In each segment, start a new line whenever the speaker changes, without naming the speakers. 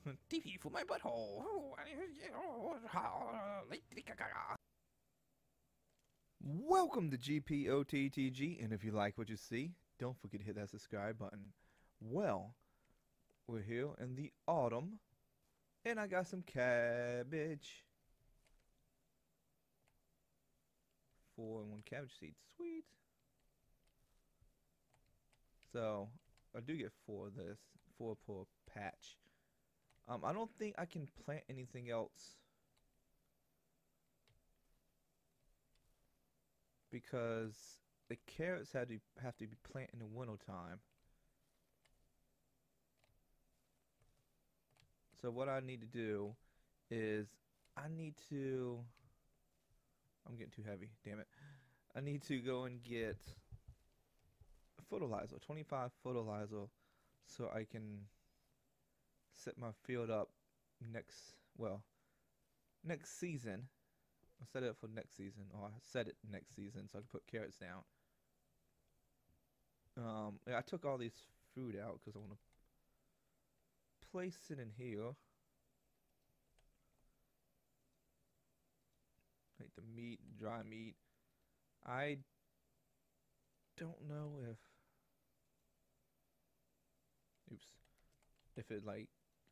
TV for my butthole. Welcome to GPOTTG, and if you like what you see, don't forget to hit that subscribe button. Well, we're here in the autumn, and I got some cabbage. 4 and 1 cabbage seed, sweet. So, I do get 4 of this, 4 per patch. I don't think I can plant anything else because the carrots have to be planted in the winter time. So what I need to do is I'm getting too heavy, damn it. I need to go and get fertilizer, 25 fertilizer, so I can set my field up next season. I'll set it up for next season, or I set it next season so I can put carrots down. Yeah, I took all these fruit out because I want to place it in here. Like the meat, dry meat. I don't know if it like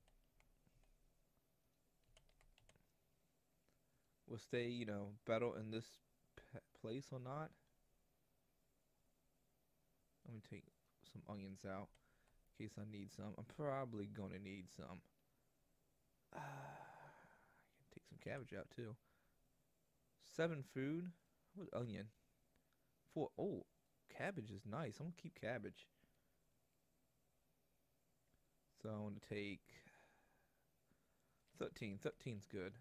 will stay, better in this place or not. Let me take some onions out in case I need some. I'm probably gonna need some. I can take some cabbage out too. 7 food. What onion? 4. Oh, cabbage is nice. I'm gonna keep cabbage. So I'm gonna take 13. 13's good.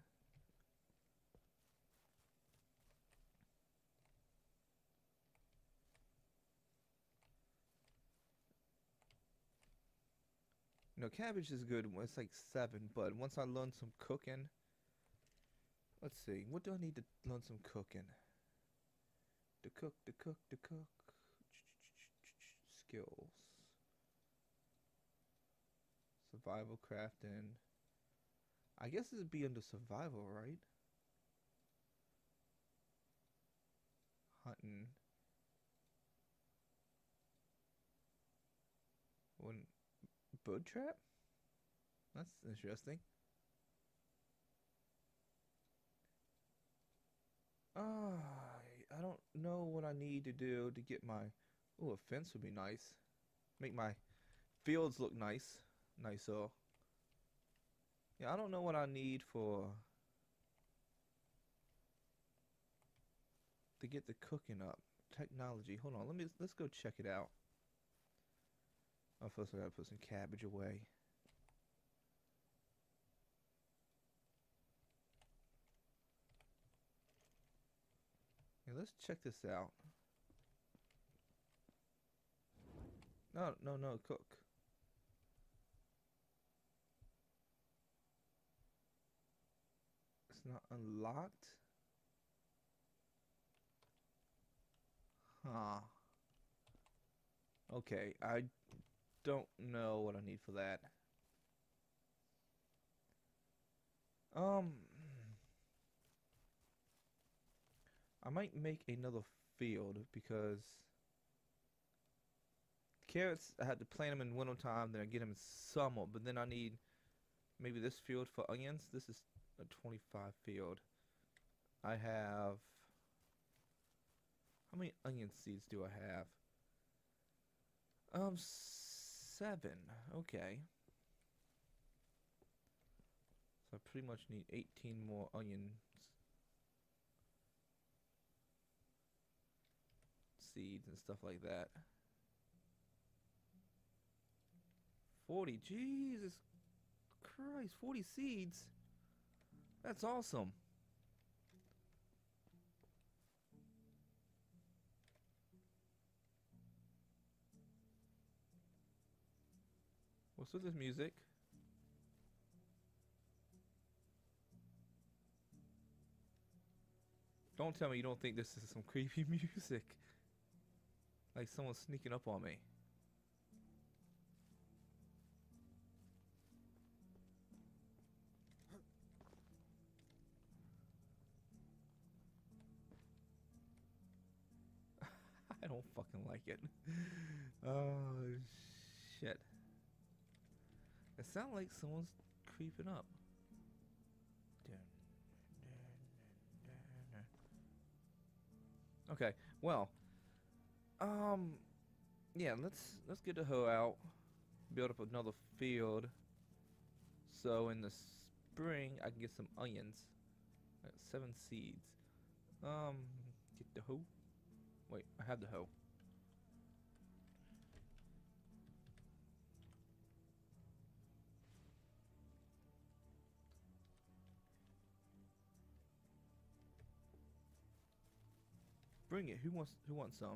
Cabbage is good when it's like 7, but once I learn some cooking, let's see, what do I need to learn some cooking? To cook. Skills. Survival crafting. I guess this would be under survival, right? Hunting. Bird trap? That's interesting. I don't know what I need to do to get my... Ooh, a fence would be nice. Make my fields look nice. Nicer. Yeah, I don't know what I need to get the cooking up. Technology. Hold on, let's go check it out. Oh, first I gotta put some cabbage away. Yeah, let's check this out. No, cook. It's not unlocked? Huh. Okay, I don't know what I need for that. I might make another field because carrots, I had to plant them in winter time, then I get them in summer, but then I need maybe this field for onions. This is a 25 field. I have... How many onion seeds do I have? 7. Okay. So I pretty much need 18 more onions seeds and stuff like that. 40. Jesus Christ, 40 seeds. That's awesome. What's with this music? Don't tell me you don't think this is some creepy music. Like someone's sneaking up on me. don't fucking like it. Oh, shit. It sounds like someone's creeping up. Okay, well, yeah, let's get the hoe out, build up another field, so in the spring I can get some onions. I got 7 seeds. Get the hoe. Wait, I have the hoe. Bring it. Who wants some?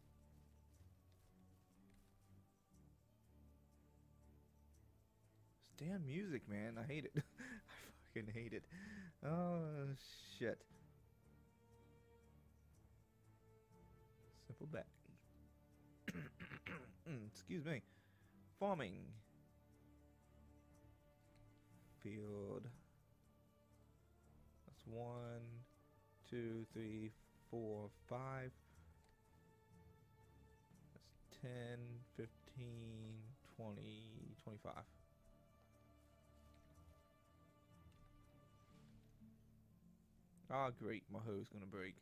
This damn music, man. I hate it. I fucking hate it. Oh shit. Simple back. Excuse me. Farming. Field. That's 1, 2, 3, 4, 5. That's 10, 15, 20, 25. Ah, great. My hoe's gonna break.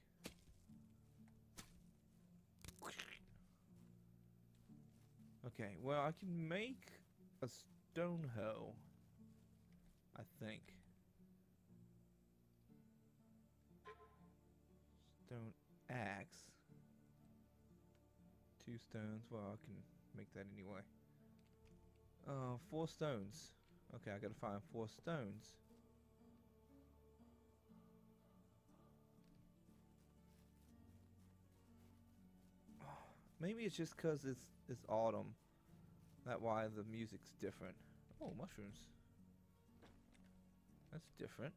Okay, well, I can make a stone hoe, I think. Stone axe. 2 stones. Well, I can make that anyway. 4 stones. Okay, I gotta find 4 stones. Maybe it's just 'cause it's autumn. That's why the music's different. Oh, mushrooms. That's different.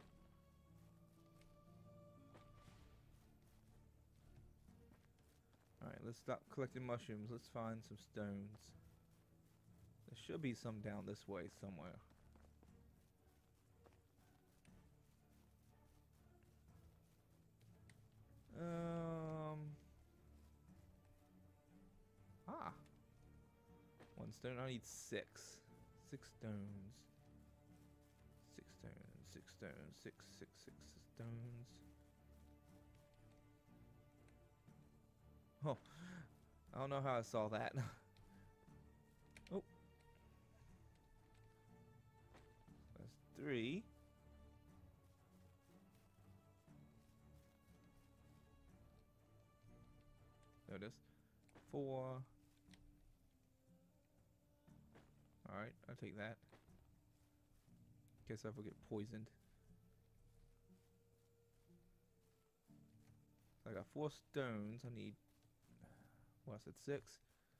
Alright, let's stop collecting mushrooms. Let's find some stones. There should be some down this way somewhere. Ah. 1 stone. I need 6. 6 stones. 6 stones. 6 stones. 6 stones. Oh. I don't know how I saw that. Oh. That's 3. There it is. 4. Alright, I'll take that. Guess I will get poisoned. I got 4 stones. I need... Well, I said 6.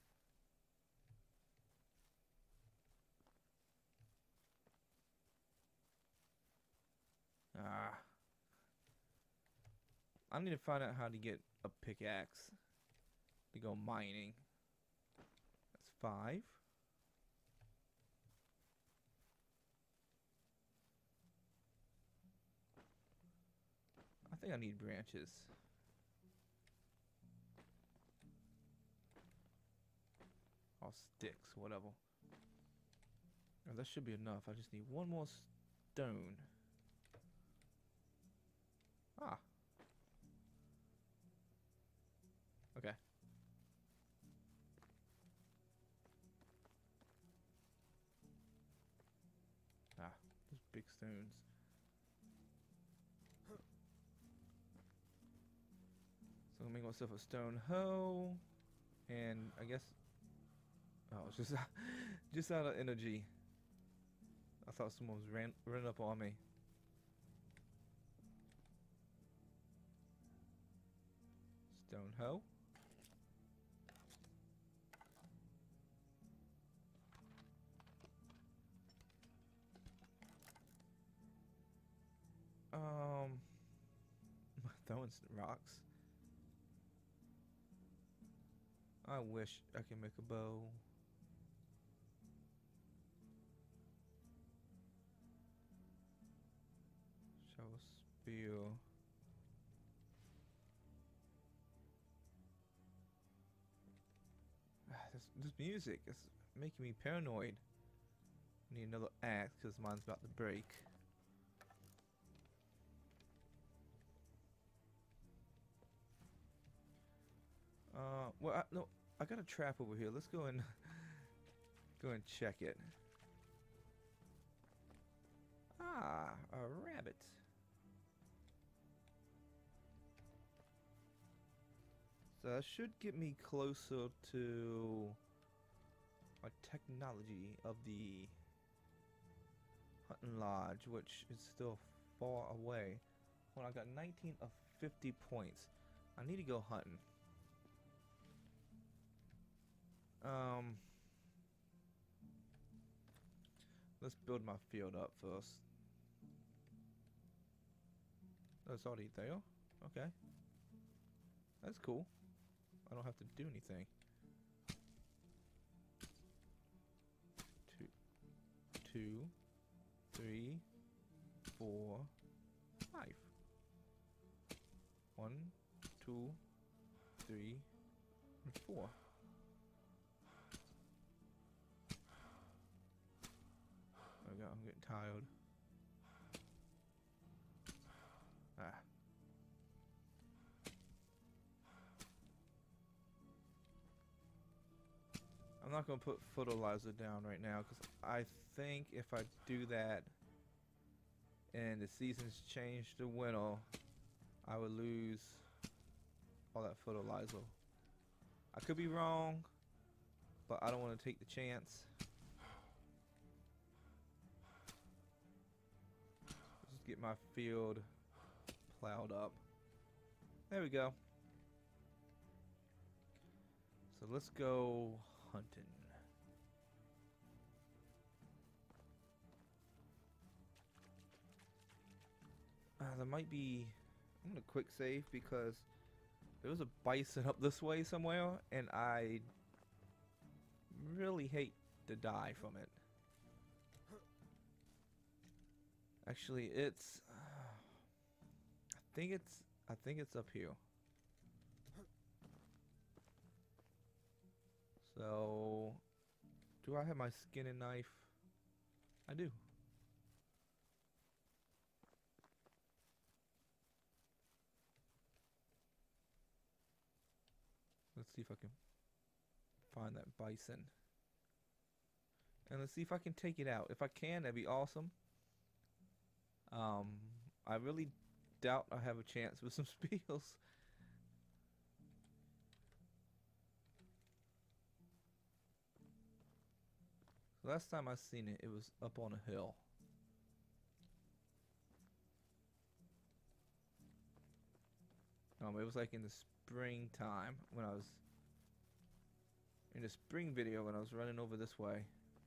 Ah. I need to find out how to get a pickaxe to go mining. That's 5. I think I need branches. Or sticks, whatever. Oh, that should be enough. I just need 1 more stone. Ah. Okay. Ah, those big stones. So I'll make myself a stone hoe, and I guess, oh, it's just just out of energy. I thought someone was ran up on me. Stone hoe. Throwing rocks. I wish I could make a bow. Shovel, spear. This music is making me paranoid. Need another axe because mine's about to break. Well, no, I got a trap over here. Let's go and go and check it. Ah, a rabbit. So that should get me closer to my technology of the hunting lodge, which is still far away. Well, I got 19 of 50 points. I need to go hunting. Let's build my field up first. That's already there. Okay. That's cool. I don't have to do anything. 2, 3, 4, 5. 1, 2, 3, and 4. There we go. I'm getting tired. Ah. I'm not going to put fertilizer down right now because I think if I do that and the seasons change to winter, I would lose all that fertilizer. I could be wrong, but I don't want to take the chance. Just get my field plowed up. There we go. So let's go hunting. There might be. I'm gonna quick save because there was a bison up this way somewhere, and I really hate to die from it. Actually, it's. I think it's up here. So, do I have my skinning knife? I do. Let's see if I can find that bison. And let's see if I can take it out. If I can, that'd be awesome. I really doubt I have a chance with some spears. Last time I seen it, it was up on a hill. It was like in the springtime when I was in the spring video when I was running over this way.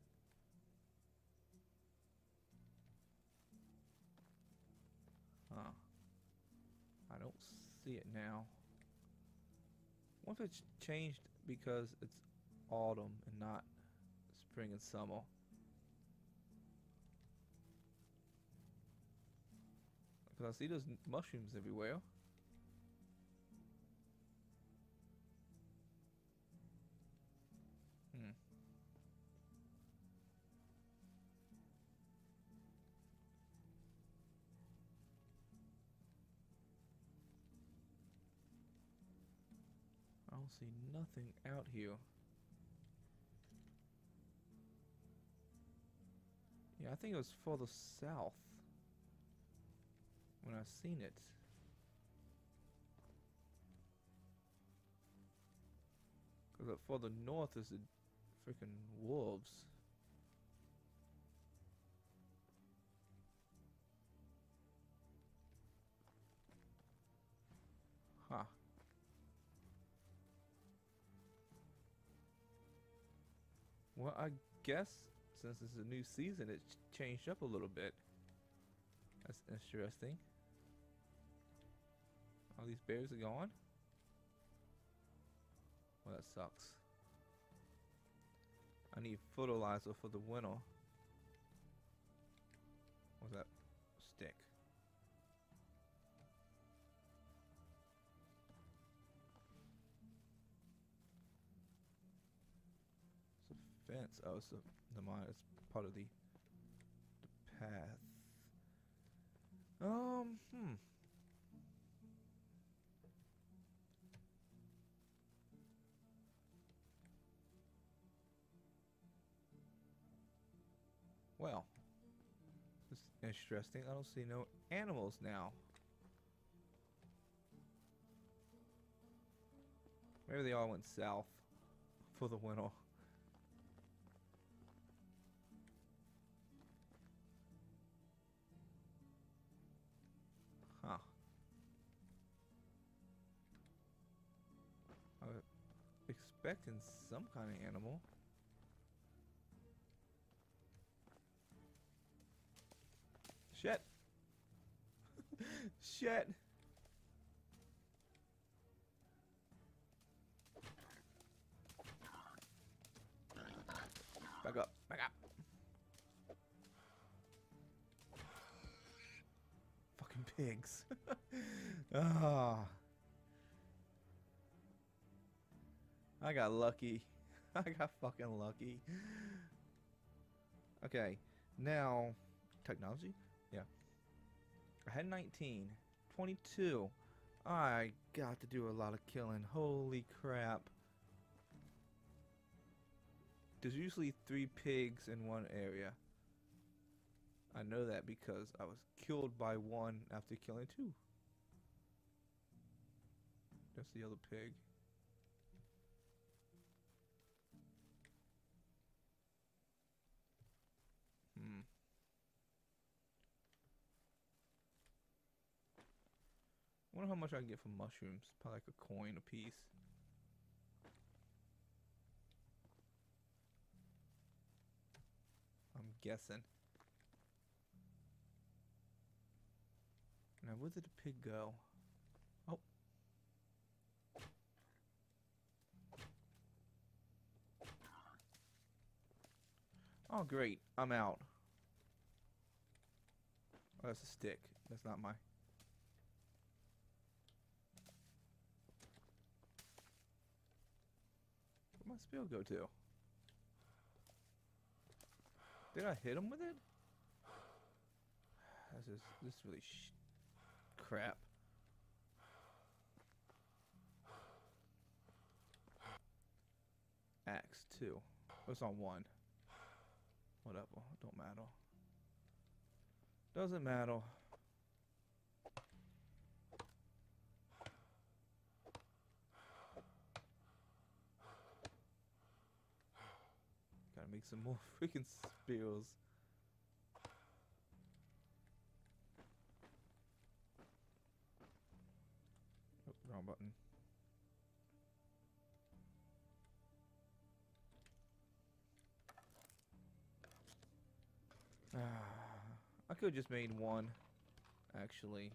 Huh. I don't see it now. What if it's changed because it's autumn and not spring and summer? Because I see those mushrooms everywhere. I don't see nothing out here. Yeah, I think it was further south when I seen it. Because further north is the freaking wolves. Huh. Well, I guess since it's a new season, it's changed up a little bit. That's interesting. All these bears are gone? Well, that sucks. I need fertilizer for the winter. What's that? Stick. fence. Oh, it's the mine. It's part of the path. Hmm. Well, this is interesting. I don't see no animals now. Maybe they all went south for the winter. Huh. I was expecting some kind of animal. Shit. Shit. Back up. Back up. Fucking pigs. Ah. I got lucky. I got fucking lucky. Okay. Now, technology? Yeah. I had 19. 22. I got to do a lot of killing. Holy crap. There's usually 3 pigs in one area. I know that because I was killed by one after killing 2. That's the other pig. I wonder how much I can get from mushrooms. Probably like a coin a piece. I'm guessing. Now, where did the pig go? Oh. Oh, great. I'm out. Oh, that's a stick. That's not my... Where'd my spill go to? Did I hit him with it? This is really crap. Axe 2. What's on 1? Whatever. Don't matter. Doesn't matter. Gotta make some more freaking spears. Oh, wrong button. I could have just made 1, actually.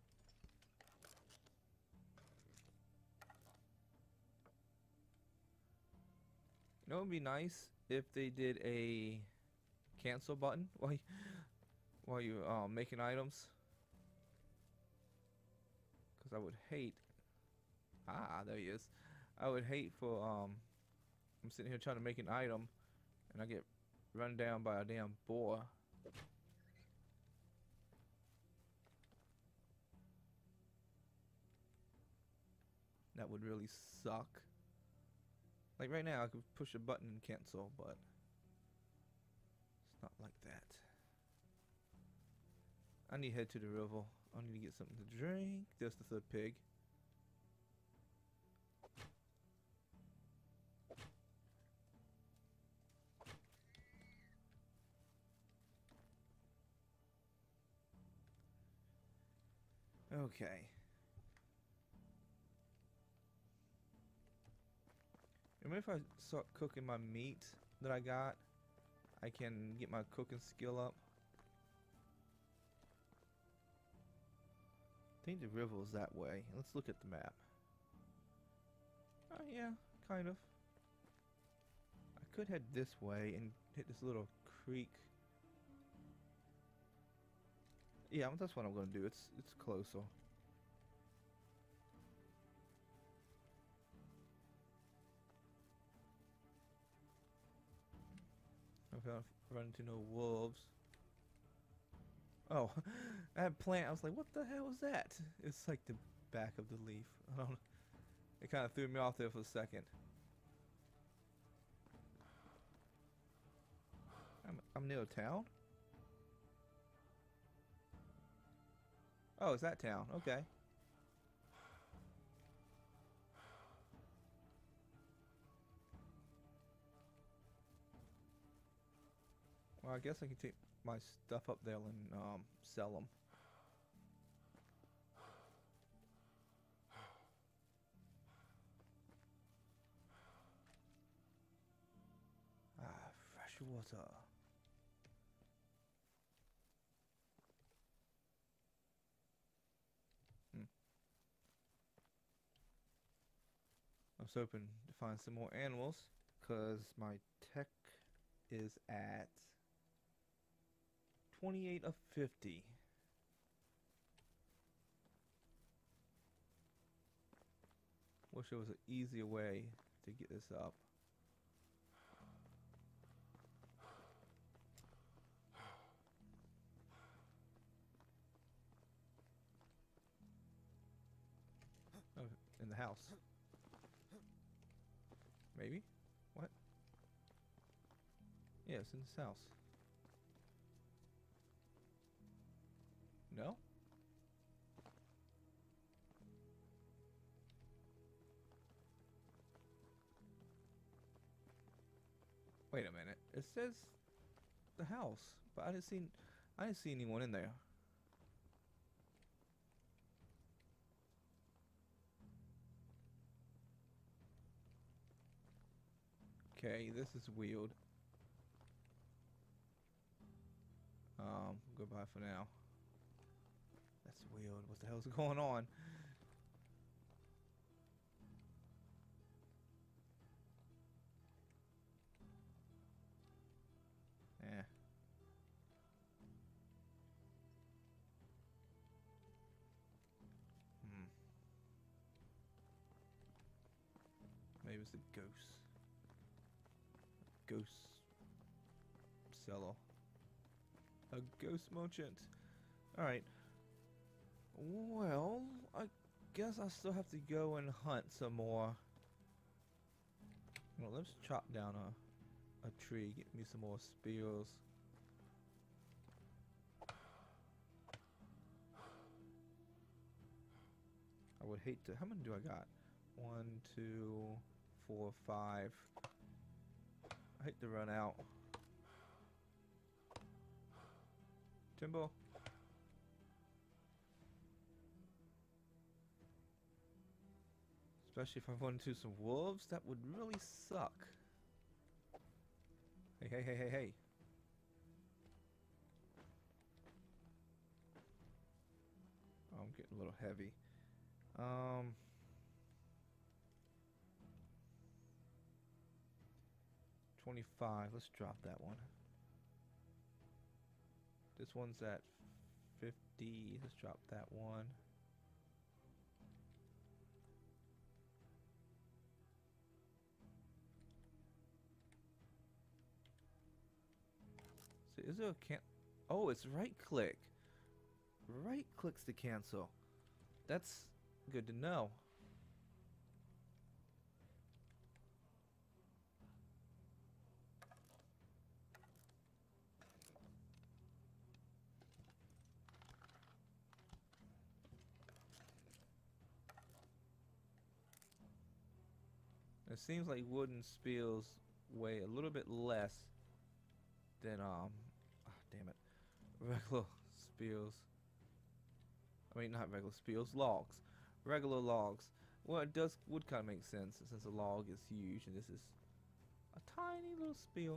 You know what would be nice if they did a cancel button while you making items, because I would hate. There he is. I would hate for I'm sitting here trying to make an item, and I get run down by a damn boar. That would really suck. Like right now, I could push a button and cancel, but it's not like that. I need to head to the river. I need to get something to drink. There's the 3rd pig. Okay. Maybe if I start cooking my meat that I got, I can get my cooking skill up. I think the river is that way. Let's look at the map. Yeah, kind of. I could head this way and hit this little creek. Yeah, that's what I'm gonna do. It's closer. I've run into no wolves. Oh, that plant, I was like, what the hell is that? It's like the back of the leaf. I don't know. It kind of threw me off there for a second. I'm near a town? Oh, it's that town. Okay. Well, I guess I can take my stuff up there and sell them. Ah, fresh water. Hmm. I was hoping to find some more animals, because my tech is at 28 of 50. Wish there was an easier way to get this up. Oh, in the house. Maybe? What? Yeah, it's in this house. No? Wait a minute. It says the house, but I didn't see anyone in there. Okay, this is weird. Goodbye for now. That's weird. What the hell's going on? Eh. Hmm. Maybe it's a ghost. Ghost seller. A ghost merchant. Alright. Well, I guess I still have to go and hunt some more. Well, let's chop down a tree. Get me some more spears. I would hate to... How many do I got? 1, 2, 4, 5. I hate to run out. Timbo. Especially if I run into some wolves, that would really suck. Hey, hey, hey, hey, hey. Oh, I'm getting a little heavy. 25. Let's drop that one. This one's at 50. Let's drop that one. So is there a can? Oh, it's right click. Right clicks to cancel. That's good to know. It seems like wooden spears weigh a little bit less than damn it, regular spears. I mean, not regular spears, logs. Regular logs. Well, it would kind of make sense since a log is huge and this is a tiny little spear,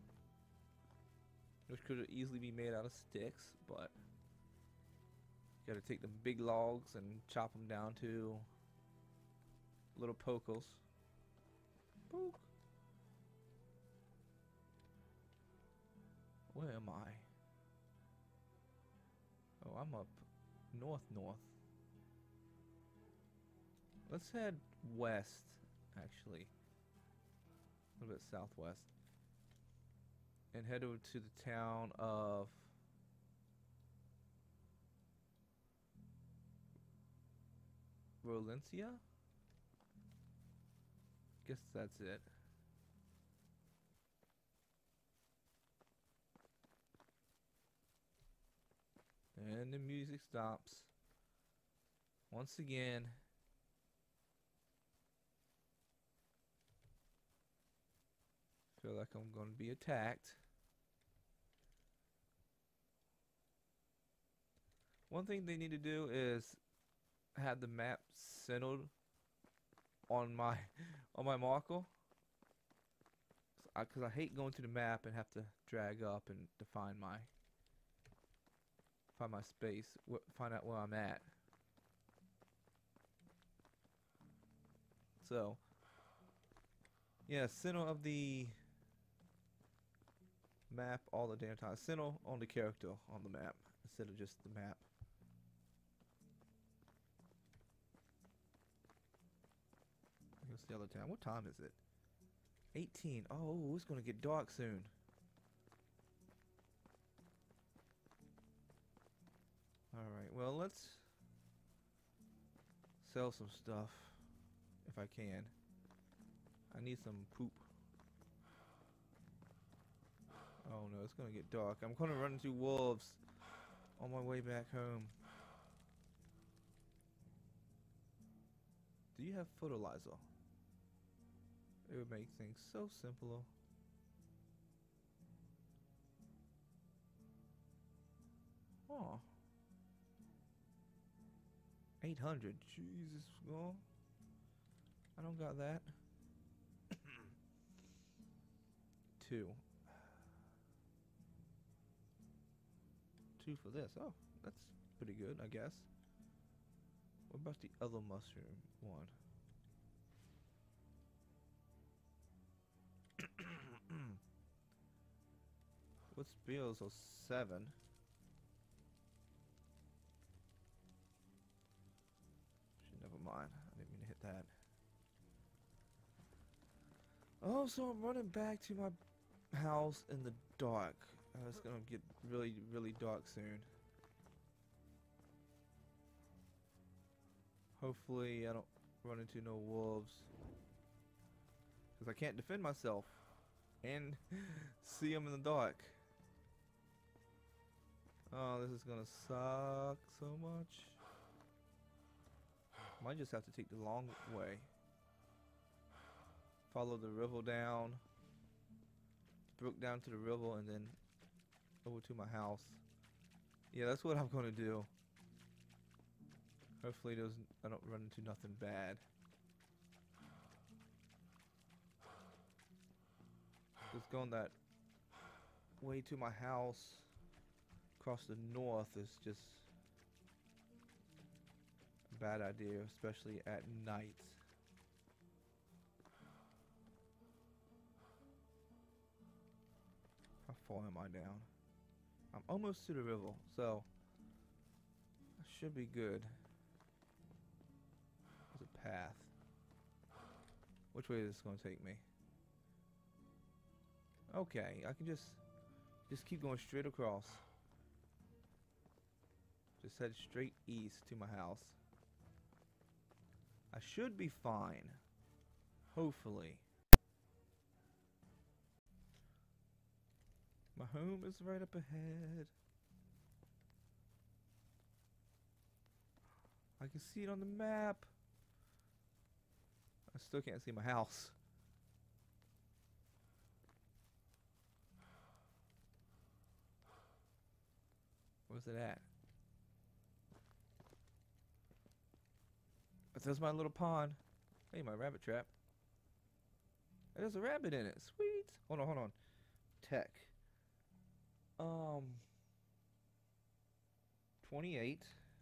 which could easily be made out of sticks, but you gotta take the big logs and chop them down to little pokers. Poke. Where am I? Oh, I'm up north. Let's head west, actually. A little bit southwest. and head over to the town of Valencia. Guess that's it. And the music stops. Once again. Feel like I'm going to be attacked. One thing they need to do is have the map centered on my marker. Because I hate going to the map and have to drag up and to find my space, find out where I'm at. So, yeah, center of the map all the damn time. Center on the character on the map instead of just the map. Here's the other town. What time is it? 18. Oh, it's gonna get dark soon. Alright, well, let's sell some stuff if I can. I need some poop. Oh no, it's gonna get dark. I'm gonna run into wolves on my way back home. Do you have fertilizer? It would make things so simpler. Oh. 800. Jesus. Oh. I don't got that. 2. 2 for this. Oh, that's pretty good, I guess. What about the other mushroom one? What's bills? Oh, 7. Never mind. I didn't mean to hit that. Oh, so I'm running back to my house in the dark. It's gonna get really, really dark soon. Hopefully I don't run into no wolves. Because I can't defend myself. And see them in the dark. Oh, this is gonna suck so much. Might just have to take the long way. Follow the river down. Brook down to the river and then over to my house. Yeah, that's what I'm gonna do. Hopefully I don't run into nothing bad. Just going that way to my house across the north is just a bad idea, especially at night. How far am I down? I'm almost to the river, so I should be good. There's a path. Which way is this going to take me? Okay, I can just keep going straight across. Just head straight east to my house. I should be fine. Hopefully. My home is right up ahead. I can see it on the map. I still can't see my house. Where's it at? There's my little pond. Hey, my rabbit trap. There's a rabbit in it. Sweet. Hold on. Tech. 28.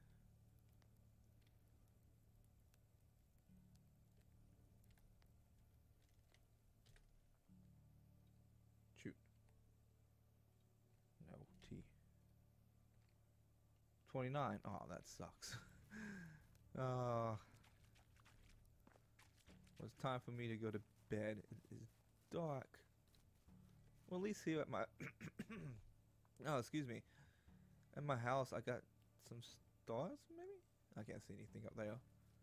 Shoot. No, T. 29. Oh, that sucks. Well, it's time for me to go to bed. It is dark. Well, at least here at my oh, excuse me, at my house I got some stars. Maybe I can't see anything up there.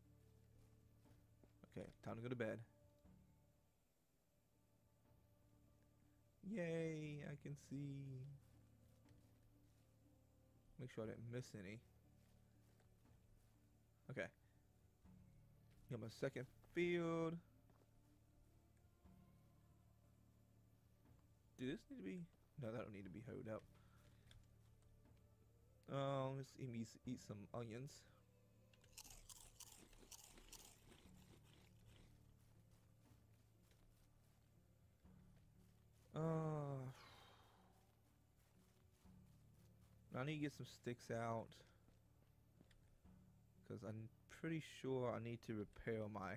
Okay, time to go to bed. Yay! I can see. Make sure I didn't miss any. Okay. Got my second field. Do this need to be? No, that don't need to be hoed up. Let's eat some onions. I need to get some sticks out because I'm pretty sure I need to repair my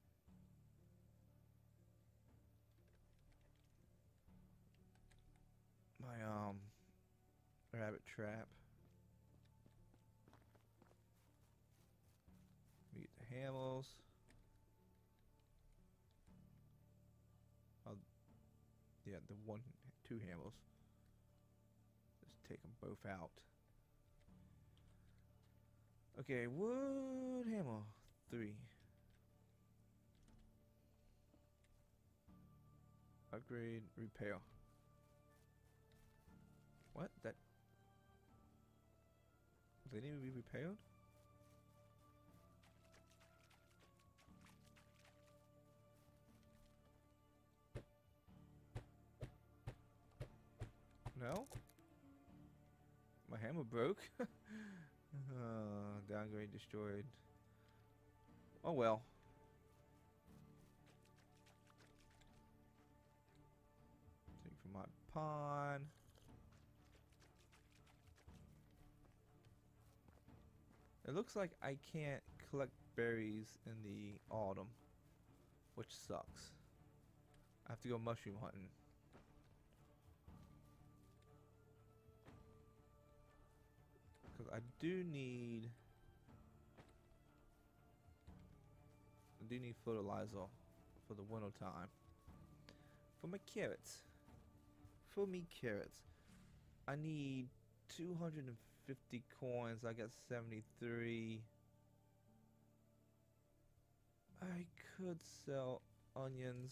rabbit trap. We get the hammers. Yeah, the two hammers. Just take them both out. Okay, wood hammer 3. Upgrade, repair. What? That they need to be repaired? No? My hammer broke? Downgrade destroyed. Oh well. Take from my pawn. It looks like I can't collect berries in the autumn, which sucks. I have to go mushroom hunting. Because I do need fertilizer for the winter time. For my carrots. For me carrots. I need 250 coins. I got 73. I could sell onions.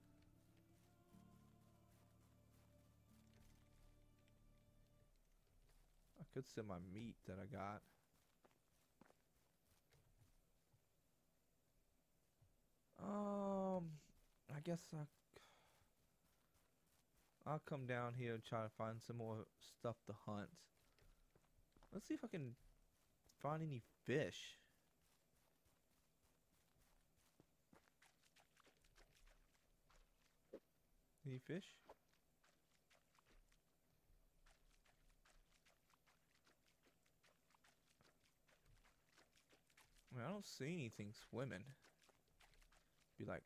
I could sell my meat that I got. I guess I'll come down here and try to find some more stuff to hunt. Let's see if I can find any fish. Any fish? I mean, I don't see anything swimming. Be like,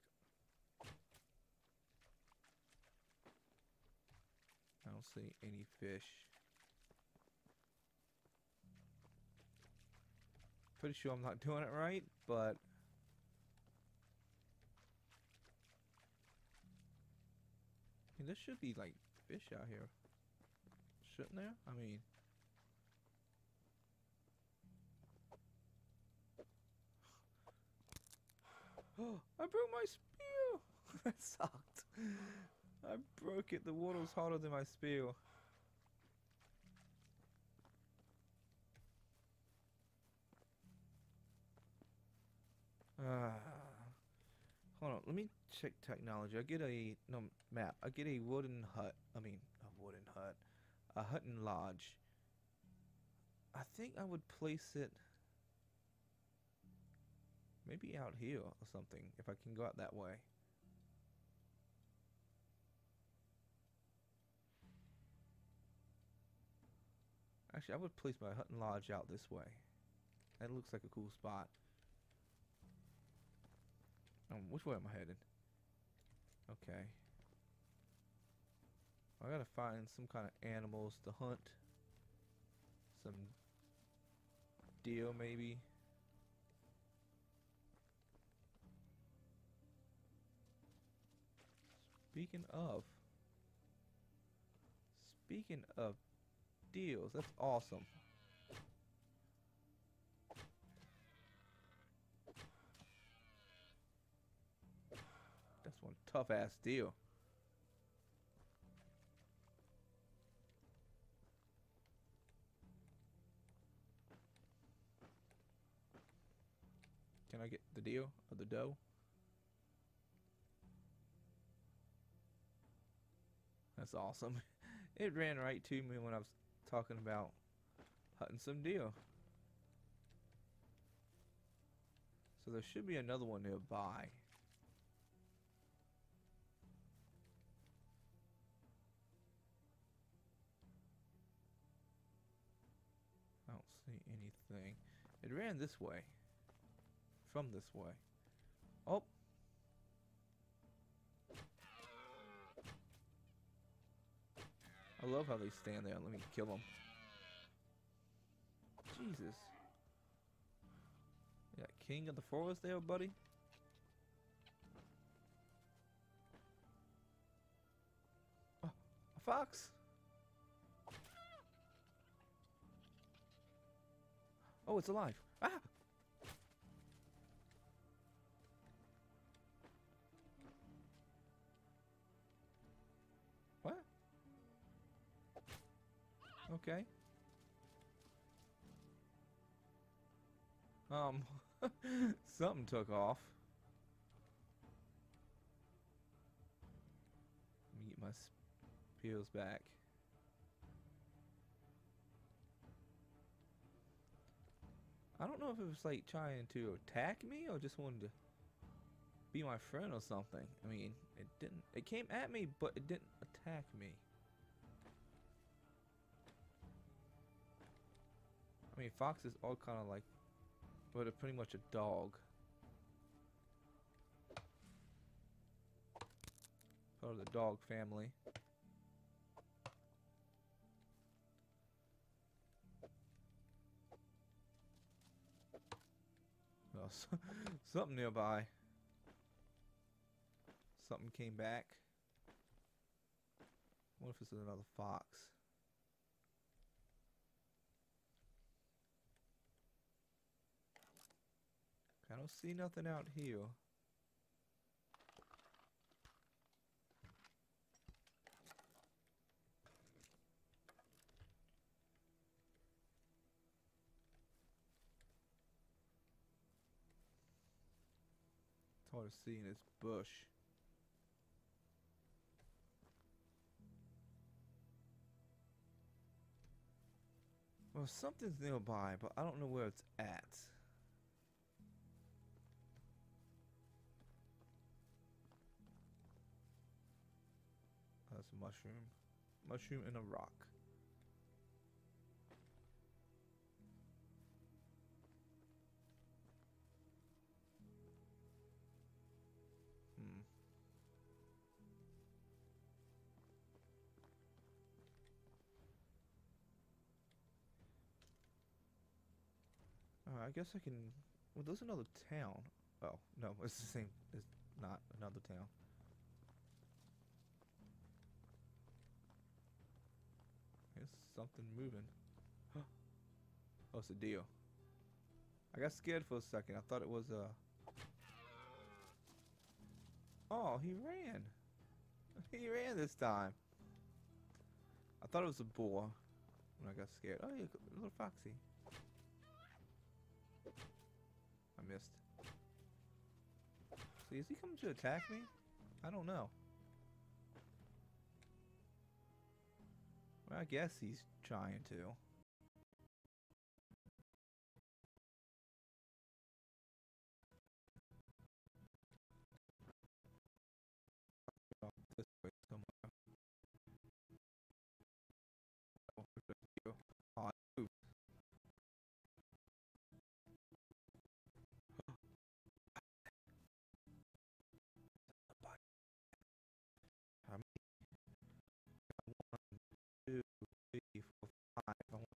I don't see any fish. Pretty sure I'm not doing it right, but I mean, there should be like fish out here, shouldn't there? I mean, I broke my spear. That sucked. I broke it. The water was harder than my spear. Hold on. Let me check technology. I get a map. I get a wooden hut. I mean, a wooden hut. A hut and lodge. I think I would place it maybe out here or something if I can go out that way. Actually, I would place my hut and lodge out this way. That looks like a cool spot. Which way am I headed? Okay. I gotta find some kind of animals to hunt. Some deer, maybe. Speaking of, speaking of deals, that's awesome. That's one tough ass deal. Can I get the deal of the dough? That's awesome. It ran right to me when I was talking about hunting some deal. So there should be another one nearby. I don't see anything. It ran this way. From this way. Oh! I love how they stand there and let me kill them. Jesus. You got king of the forest there, buddy? Oh, a fox? Oh, it's alive. Ah! What? Okay. Something took off. Let me get my spears back. I don't know if it was like trying to attack me or just wanted to be my friend or something. I mean, it didn't. It came at me, but it didn't attack me. I mean, foxes are kind of like, but they're pretty much a dog. Part of the dog family. Oh, something nearby. Something came back. What if this is another fox? I don't see nothing out here. It's hard to see in this bush. Well, something's nearby, but I don't know where it's at. That's a mushroom. Mushroom in a rock. I guess I can. Well, there's another town. Oh, no, it's the same. It's not another town. There's something moving. Oh, it's a deal. I got scared for a second. I thought it was a. Oh, he ran. He ran this time. I thought it was a boar when I got scared. Oh, yeah, a little foxy. I missed. See, is he coming to attack me? I don't know. Well, I guess he's trying to. This way somewhere. Oh, I moved. How many? 1, 2, 3, 4, 5. I want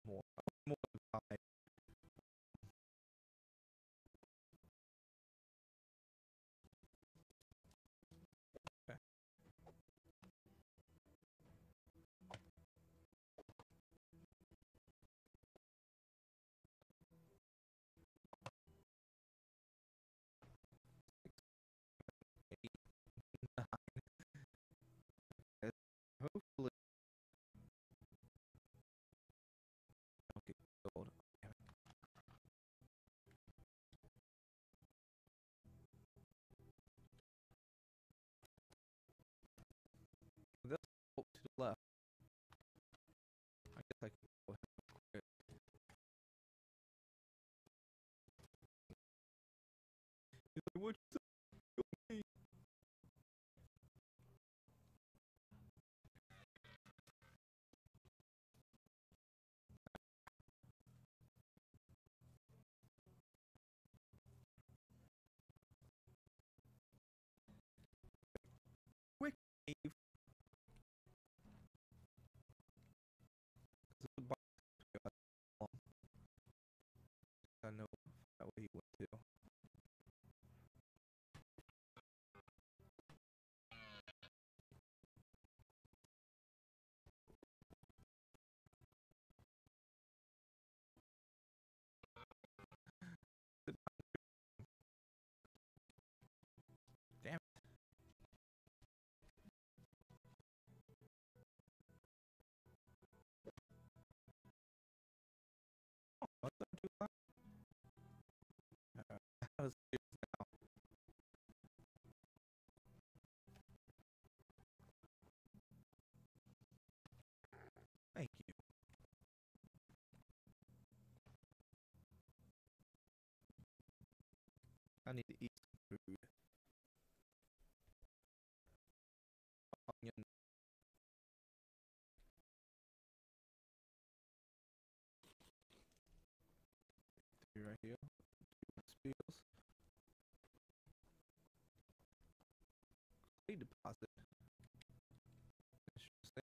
What you say? Quick save. I know where he went to. Damn it. What's that too loud? That was now. Thank you. I need to eat some food. Onion. Right here. Spills. Clay deposit. Interesting.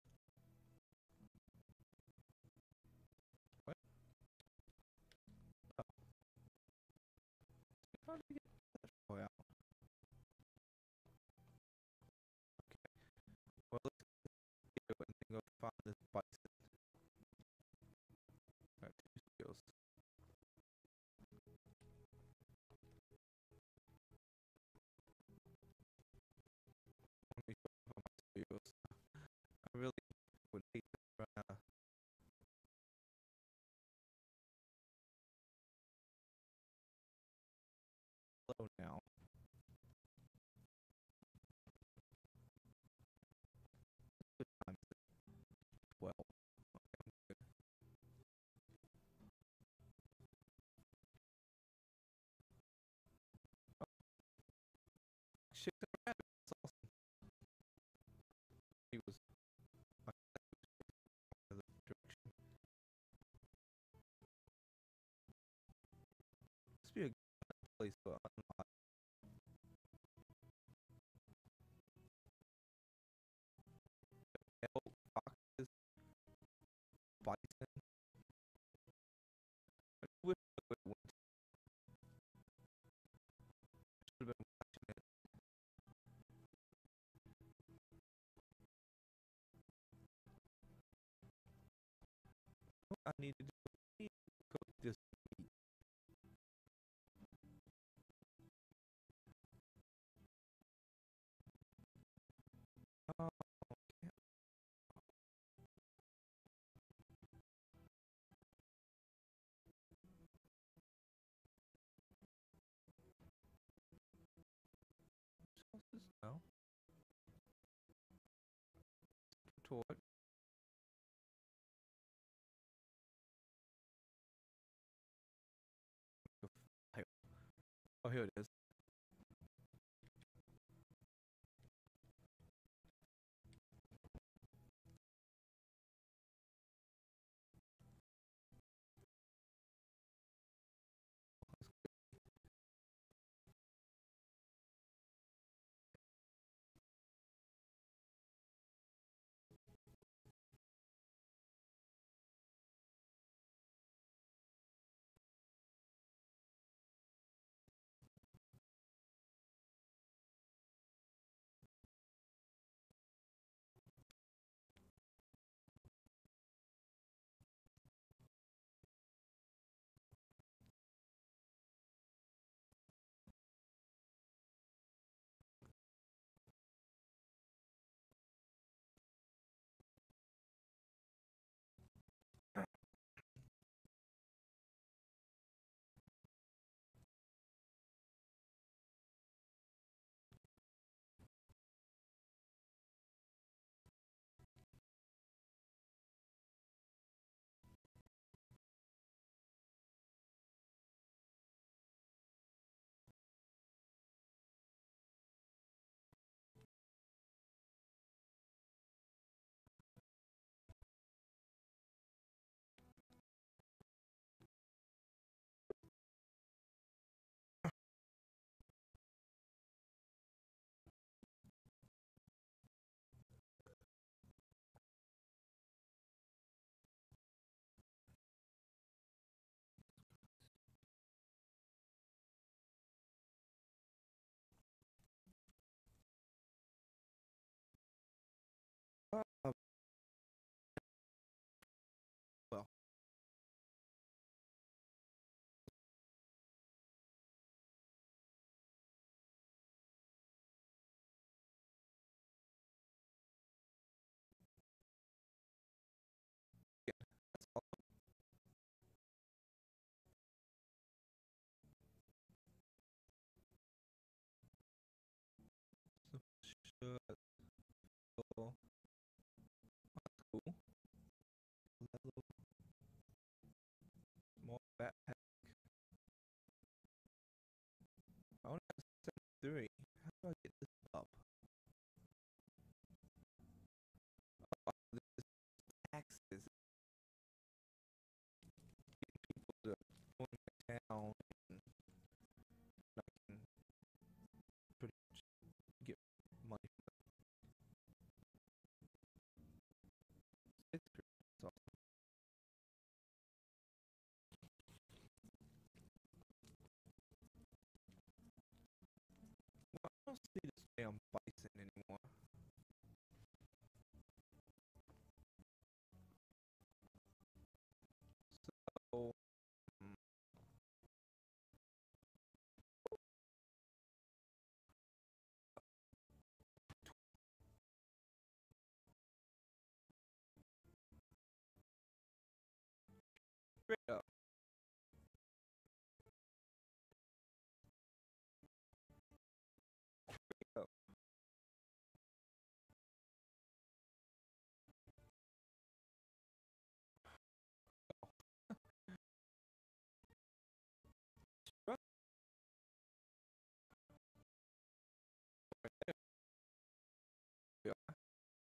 What? Oh. How did you get that boy out? Okay. Well, let's get it and then go find this bison. Got 2 skills. Let me show you my skills. I really would hate to run out of flow now. Good time is it? 12. Okay, I'm good. Oh, chicks and rabbits. That's awesome. He was the direction. This be a good place to unlock elk, foxes, bison. I wish I would have went. Should have been watching it. What I need to do is cook this meat. Oh, okay. Sauces? No. Toward. Oh, here it is. backpack. I only have 73. How do I get this up? Oh, this taxes. People to go in my town and I can pretty much get money from the sixth grade. So I don't see this damn bison anymore. So mm, straight up. Straight up. Straight up.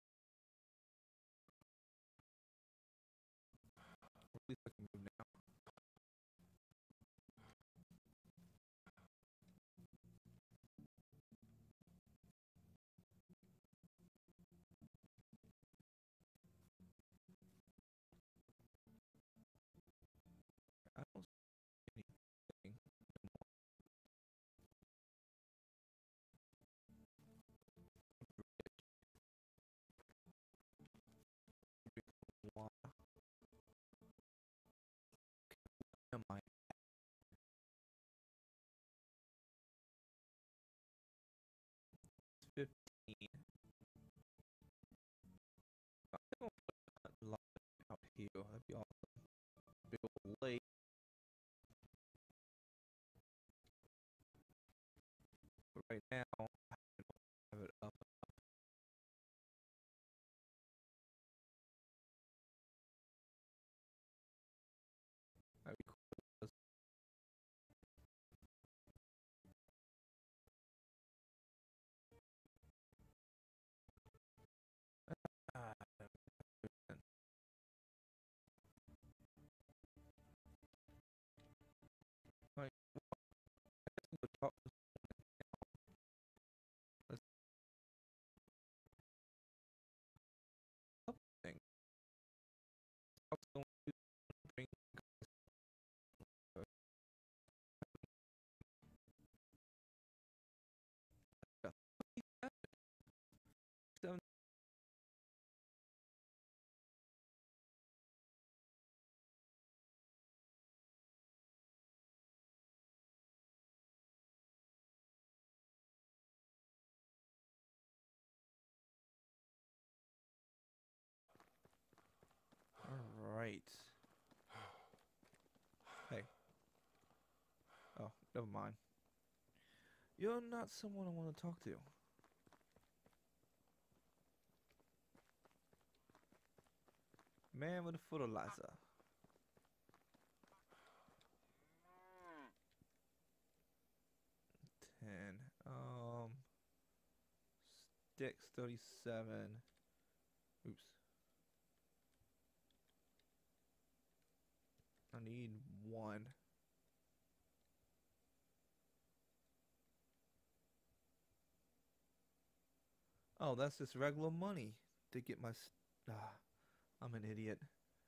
At least I can move now. I don't see anything. Why am I 15? I think I'll put a lot out here. That'd be awesome. Build a lake, but right now I don't have it up. That'd be cool. Ah, like, I guess we'll talk this this up thing. Stop going to bring uh, stuff. Seven. All right. Hey. Oh, never mind. You're not someone I want to talk to. Man with a fertilizer. 10. Sticks 37. Oops. I need one. Oh, that's just regular money to get my. Ah, I'm an idiot.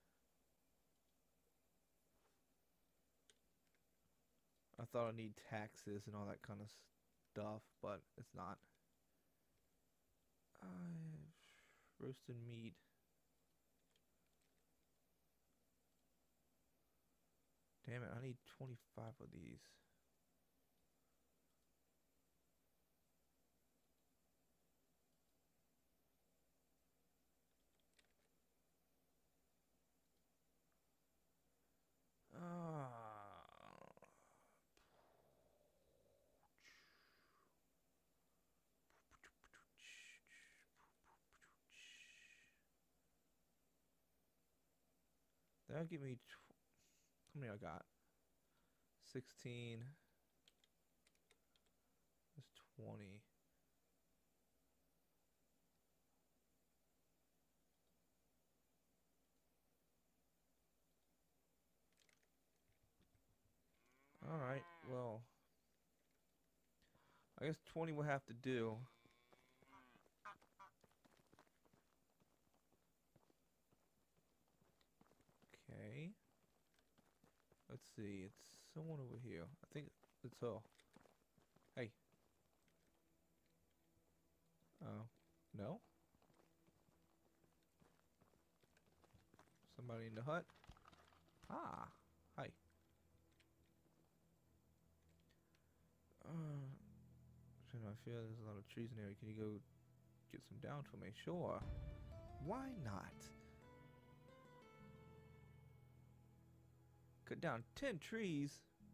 I thought I need taxes and all that kind of stuff, but it's not. Roasted meat. Damn it, I need 25 of these. Ah. That'll give me. How many I got? 16. That's 20. Alright, well, I guess 20 will have to do. Okay. Let's see, it's someone over here. I think it's her. Hey. Oh, no? Somebody in the hut? Ah, hi. I feel there's a lot of trees in there. Can you go get some down for me? Sure. Why not? Cut down 10 trees.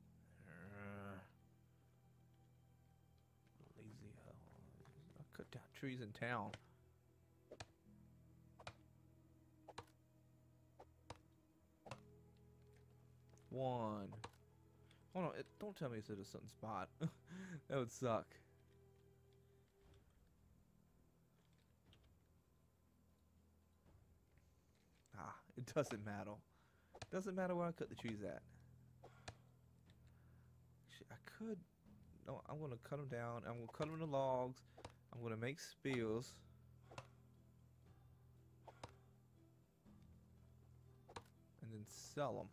Lazy hell. I cut down trees in town. One. Hold on. Don't tell me it's at a certain spot. That would suck. Ah, it doesn't matter. Doesn't matter where I cut the trees at. I could. No, I'm gonna cut them down. I'm gonna cut them into logs. I'm gonna make spears. And then sell them.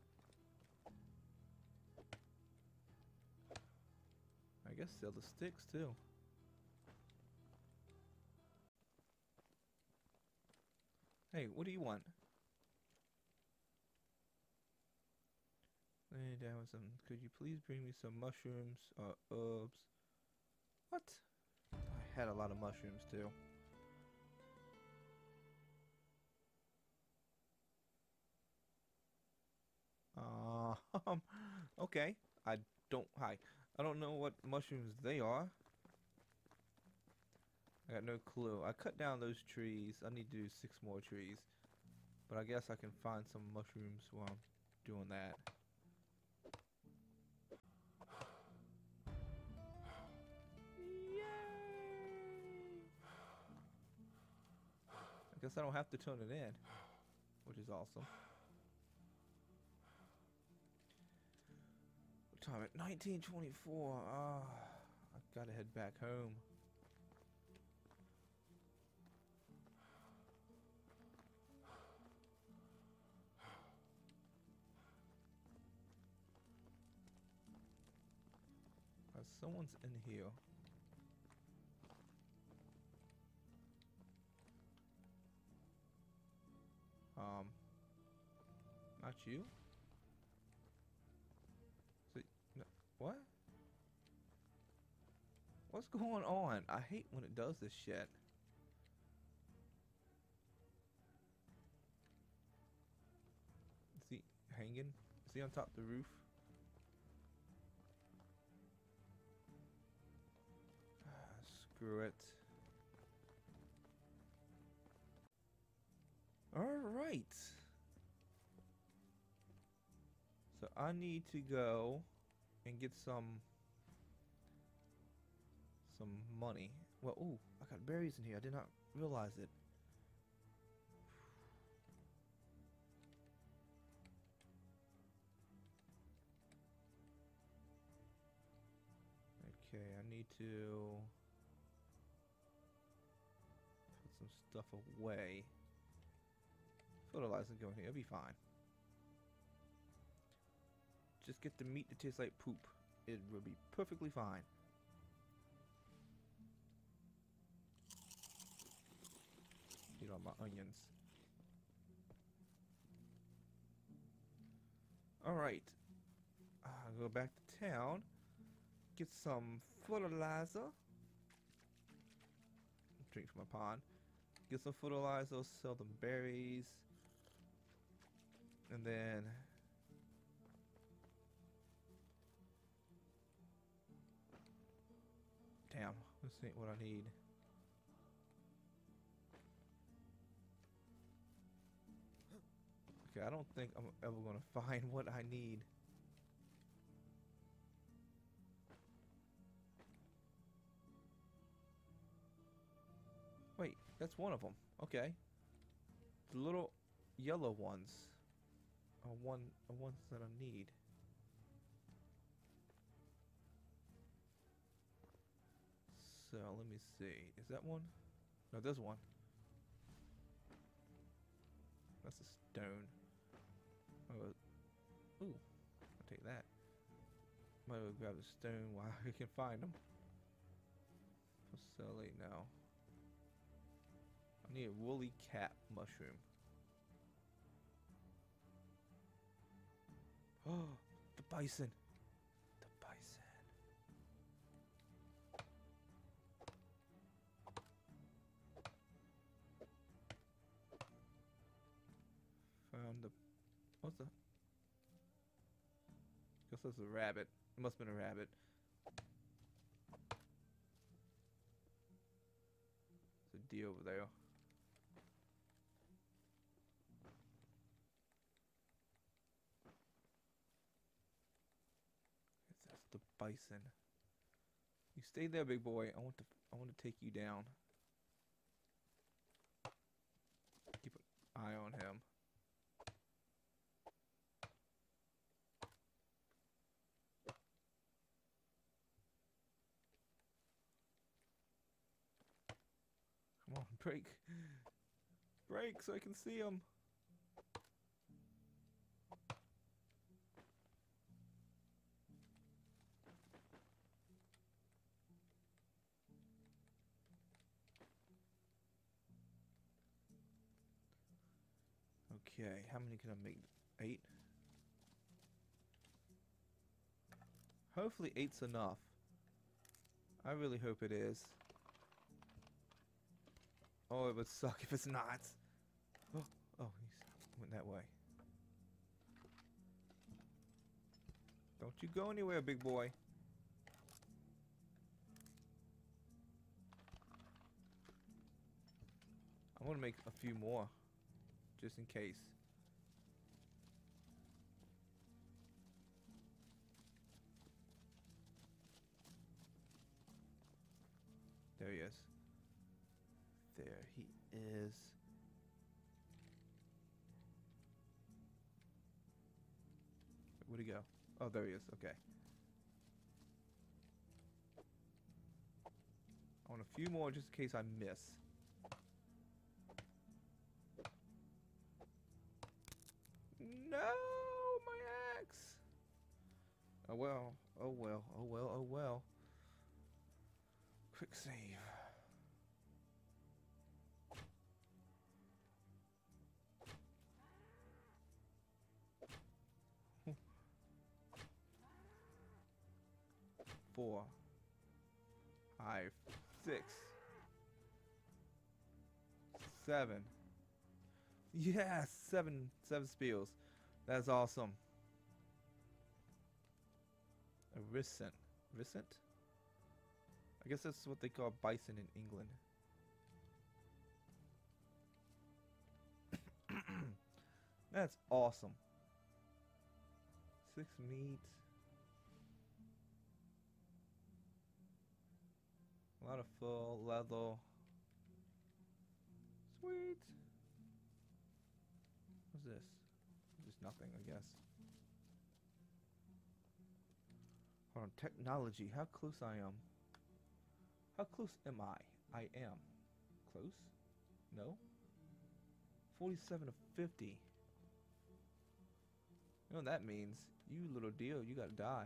I guess sell the sticks too. Hey, what do you want? Laying down some. Could you please bring me some mushrooms or herbs? What? I had a lot of mushrooms too. Okay. Hi. I don't know what mushrooms they are. I got no clue. I cut down those trees. I need to do 6 more trees. But I guess I can find some mushrooms while I'm doing that. Yay! I guess I don't have to turn it in, which is awesome. What time? At 19:24. Ah, I gotta head back home. Someone's in here. Not you? So, no, what? What's going on? I hate when it does this shit. Is he hanging? Is he on top of the roof? Screw it. Alright. So I need to go and get some money. Well, ooh, I got berries in here. I did not realize it. Okay, I need to put some stuff away. Fertilizer going here. It'll be fine. Just get the meat that tastes like poop. It will be perfectly fine. Eat all my onions. Alright. I'll go back to town. Get some fertilizer. Drink from my pond. Get some fertilizer. Sell them berries. And then damn, this ain't what I need. Okay, I don't think I'm ever gonna find what I need. Wait, that's one of them. Okay. The little yellow ones are ones that I need. So let me see. Is that one? No, there's one. That's a stone. Oh, ooh, I'll take that. Might as well grab the stone while I can find them. Facility now. I need a woolly cap mushroom. Oh, the bison. The bison. Found the. What's the? Guess that's a rabbit. It must have been a rabbit. There's a deer over there. That's the bison. You stay there, big boy. I want to take you down. Keep an eye on him. Come on, break. Break so I can see him. Okay, how many can I make? 8? Hopefully 8's enough. I really hope it is. Oh, it would suck if it's not. Oh, he went that way. Don't you go anywhere, big boy. I want to make a few more, just in case. There he is. There he is. Where'd he go? Oh, there he is. Okay. I want a few more just in case I miss. No, my axe. Oh well. Oh well. Oh well. Oh well. Quick save. Four, 5, 6, 7. Yes, seven spills. That's awesome. A Ricent. Ricent? I guess that's what they call bison in England. That's awesome. 6 meat. A lot of full leather. Sweet. What's this? Just nothing, I guess. Hold on, technology. How close I am? How close am I? I am. Close? No? 47 to 50. You know what that means? You little deal, you gotta die.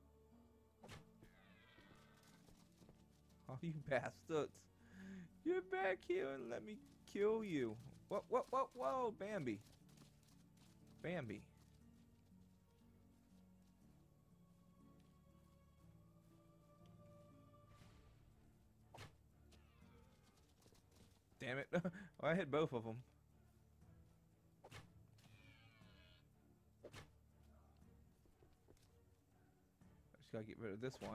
Oh, you bastards. You're back here and let me kill you. Whoa, Bambi. Bambi. Damn it. Oh, I hit both of them. I just gotta get rid of this one.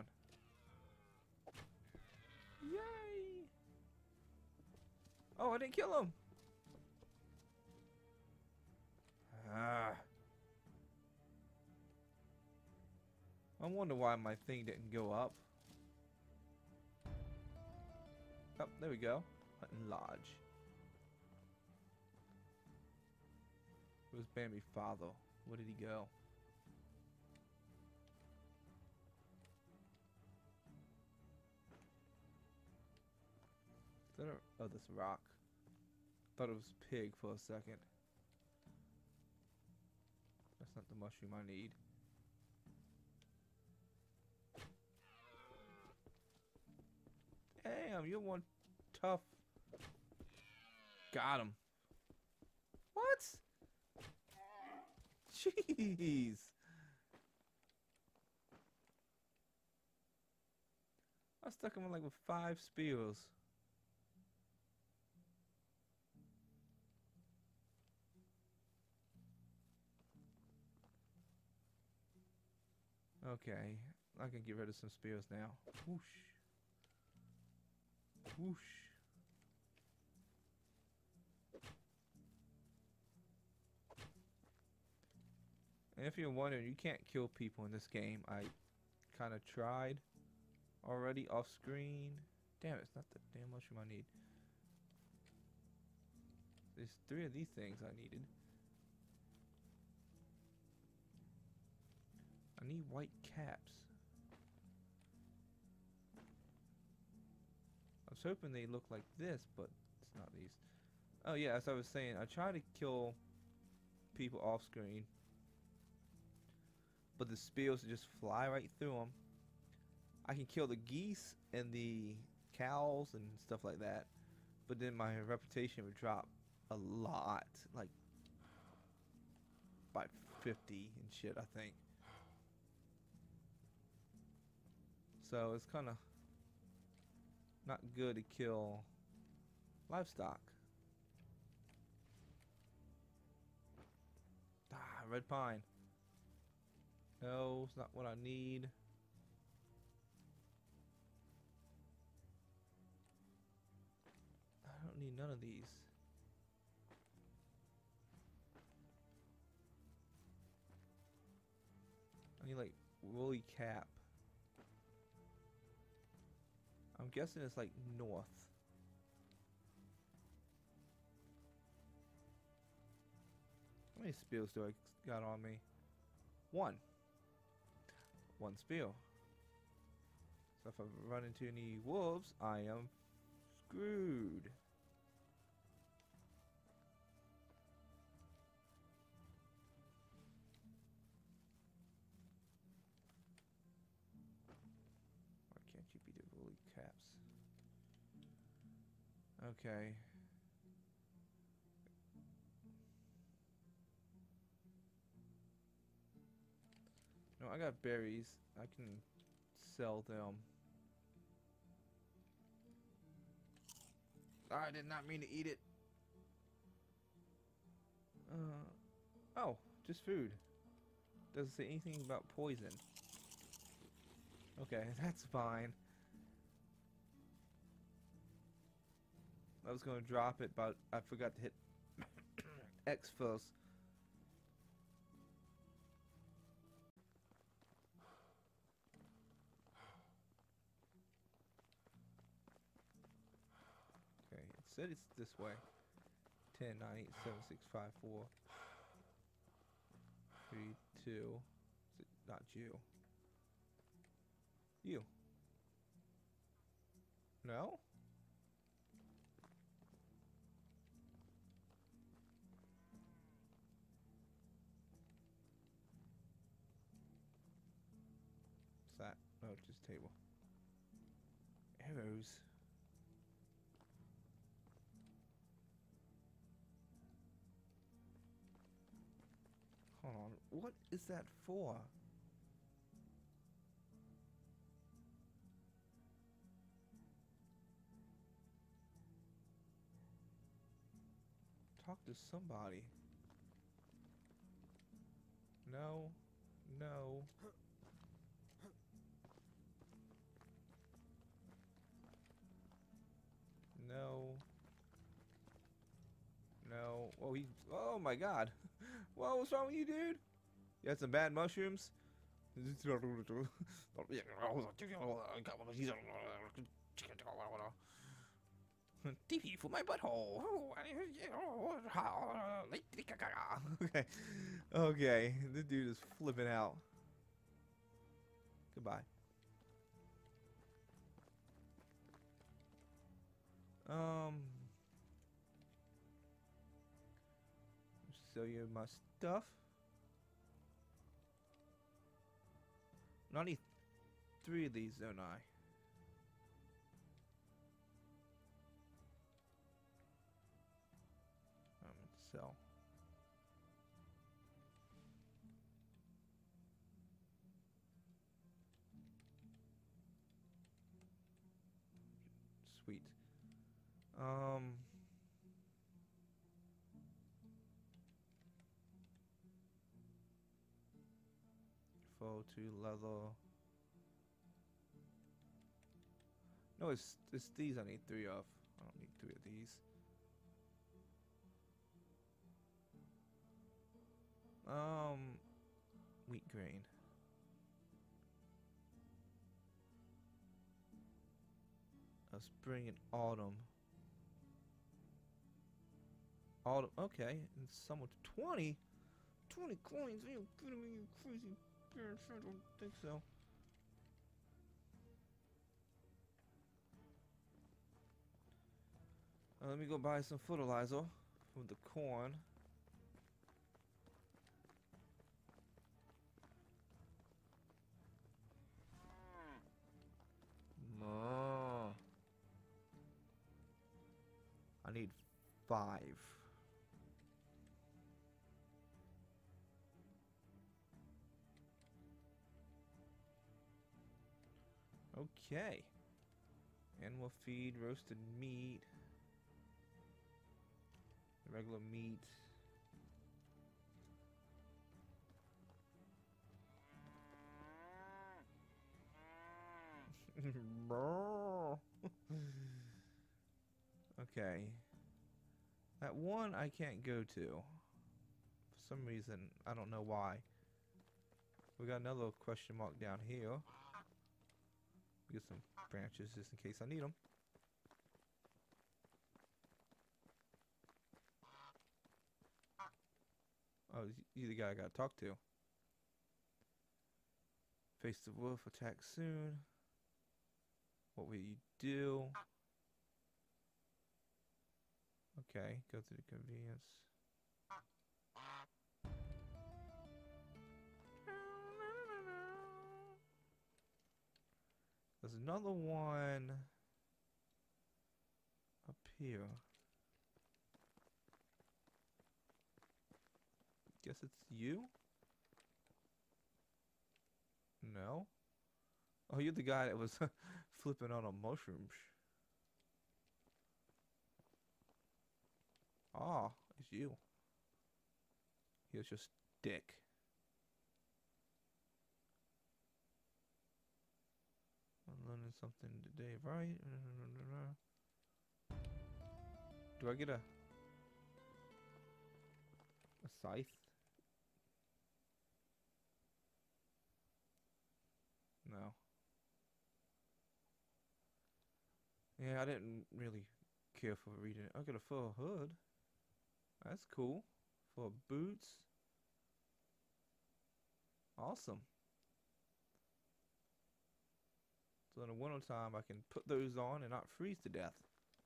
Yay! Oh, I didn't kill him. Ah. I wonder why my thing didn't go up. Oh, there we go. Hunting Lodge. Where's Bambi father? Where did he go? Is that a, oh, this rock. Thought it was pig for a second. That's not the mushroom I need. Damn, you're one tough. Got him. What? Jeez. I stuck him like with 5 spears. Okay, I can get rid of some spears now. Whoosh. Whoosh. And if you're wondering, you can't kill people in this game. I kind of tried already off screen. Damn, it's not the damn mushroom I need. There's 3 of these things I needed. I need white caps. I was hoping they look like this, but it's not these. Oh yeah, as I was saying, I try to kill people off screen, but the spears just fly right through them. I can kill the geese and the cows and stuff like that, but then my reputation would drop a lot, like by 50 and shit, I think. So it's kind of not good to kill livestock. Ah, red pine. No, it's not what I need. I don't need none of these. I need like woolly cap. I'm guessing it's like north. How many spears do I got on me? 1. 1 spear. So if I run into any wolves, I am screwed. Why can't you be the woolly caps? Okay. No, I got berries. I can sell them. I did not mean to eat it. Oh, just food. Doesn't say anything about poison. Okay, that's fine. I was gonna drop it, but I forgot to hit X first. Okay, it said it's this way. 10, 9, 8, 7, 6, 5, 4, 3, 2. Is it not you? You. No? What's that? Oh, just table. Arrows. Hold on. What is that for? Talk to somebody. No. No. No. No. Oh, he. Oh my God. Whoa, what's wrong with you, dude? You had some bad mushrooms? TV for my butthole. Okay. Okay. This dude is flipping out. Goodbye. Sell you my stuff. I need 3 of these, don't I? Sell. Sweet. Fall to leather. No, it's these I need 3 of. I don't need 3 of these. Wheat grain. Spring and autumn. Autumn, okay. And somewhat 20? 20 coins? Are you kidding me, you crazy parents? I don't think so. Let me go buy some fertilizer for the corn. I need 5. Okay. Animal feed, roasted meat, regular meat. Okay. That one I can't go to. For some reason, I don't know why. We got another question mark down here. Get some branches just in case I need them. Oh, you're the guy I gotta talk to. Face the wolf, attack soon. What will you do? Okay, go to the convenience. There's another one up here. Guess it's you? No? Oh, you're the guy that was flipping on a mushroom. Ah, it's you. Here's your stick. I'm learning something today, right? Do I get a scythe? No. Yeah, I didn't really care for reading it. I got a full hood. That's cool. For boots. Awesome. So in the winter time, I can put those on and not freeze to death.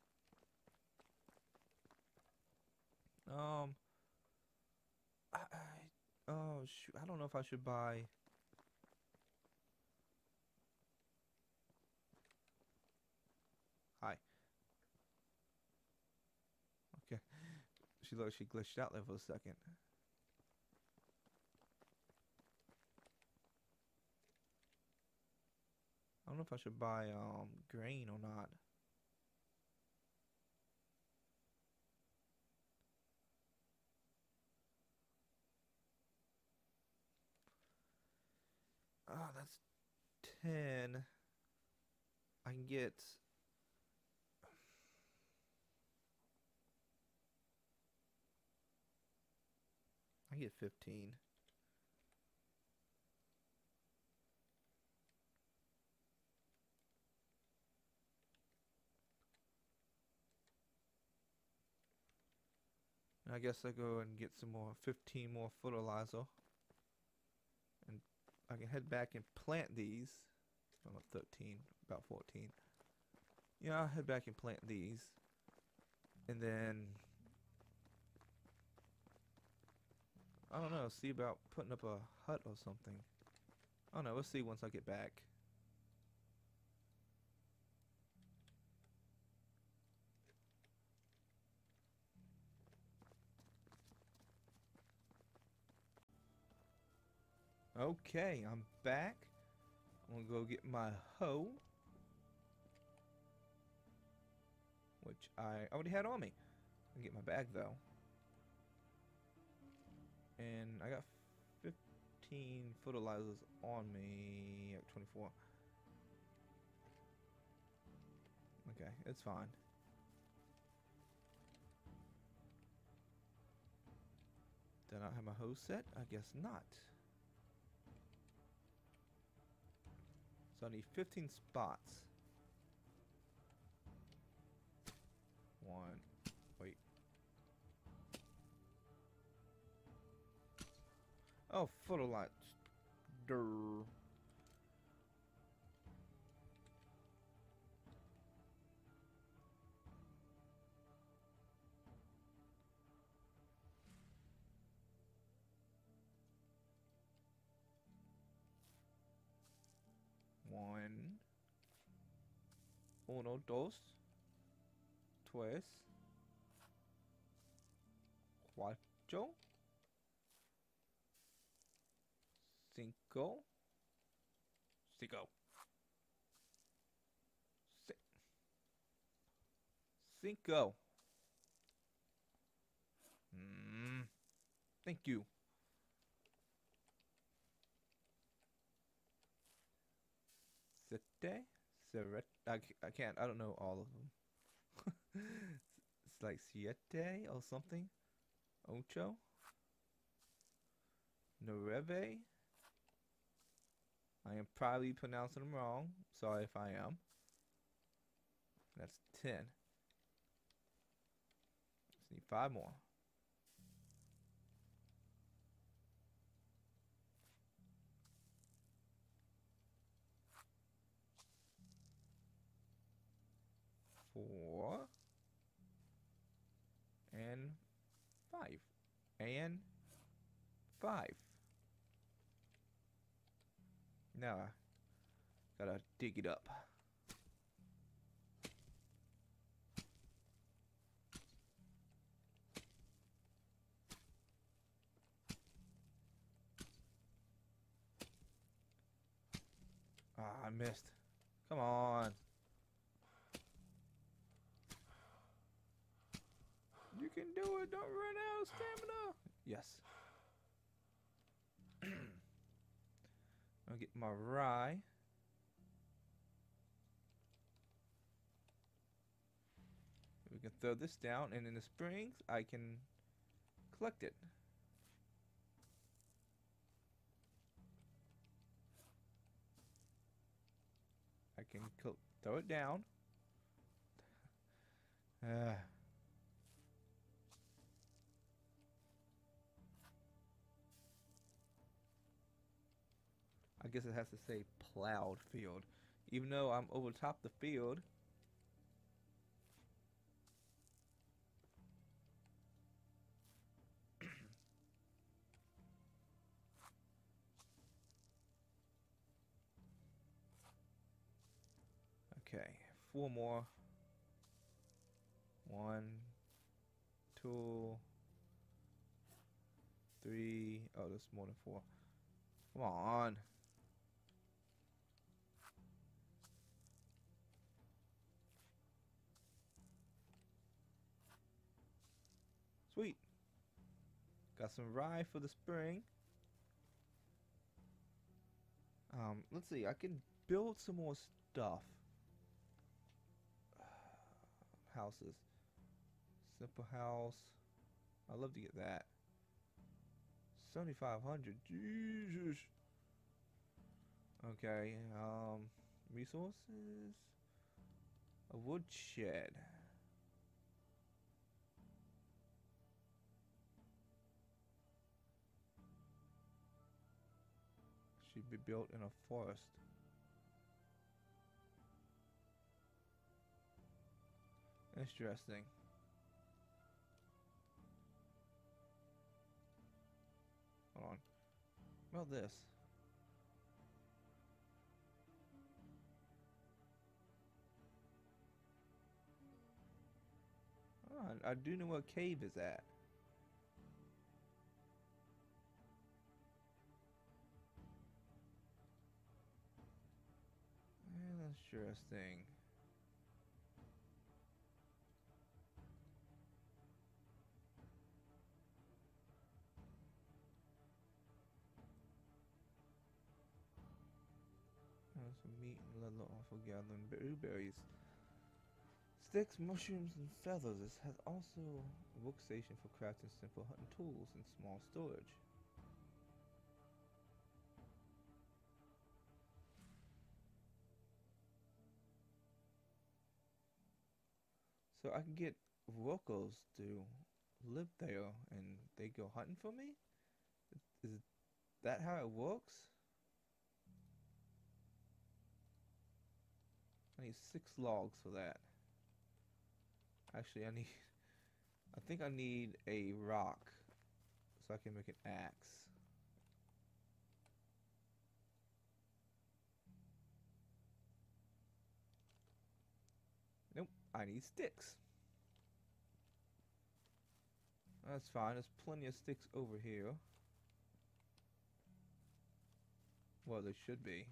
Oh shoot, I don't know if I should buy. Hi. Okay. She looked like she glitched out there for a second. I don't know if I should buy grain or not. Oh, that's 10. I can get. I get 15. I guess I go and get some more 15 more fertilizer. And I can head back and plant these. I'm at 13, about 14. Yeah, I'll head back and plant these. And then, I don't know, see about putting up a hut or something. I don't know, we'll see once I get back. Okay, I'm back. I'm gonna go get my hoe, which I already had on me. I get my bag though. And I got 15 fertilizers on me. 24. Okay, it's fine. Did I not have my hose set? I guess not. So I need 15 spots. One. Wait. Oh, fertilizer. Durr. One. Uno, dos. Tres. Cuatro. Cinco. Cinco. Cinco. Thank you. Sete. Seret. I can't. I don't know all of them. It's like siete or something. Ocho. Nueve. I am probably pronouncing them wrong. Sorry if I am. That's 10. Just need 5 more. Four. And 5. And 5. Now I gotta dig it up. Ah, I missed. Come on. You can do it. Don't run out of stamina. Yes. I'll get my rye. We can throw this down, and in the springs, I can collect it. I can throw it down. I guess it has to say plowed field. Even though I'm over top the field. Okay, 4 more. 1, 2, 3. Oh, that's more than 4. Come on. Sweet. Got some rye for the spring. Let's see. I can build some more stuff. Houses. Simple house. I'd love to get that. 7,500. Jesus. Okay. Resources. A woodshed. to be built in a forest. Interesting. Hold on. What about this? Oh, I do know where a cave is at. Interesting. Some meat and leather off of gathering blueberries. Sticks, mushrooms, and feathers. This has also a workstation for crafting simple hunting tools and small storage. So I can get workers to live there and they go hunting for me? Is that how it works? I need 6 logs for that. Actually, I think I need a rock so I can make an axe. Nope, I need sticks. That's fine, there's plenty of sticks over here. Well, there should be.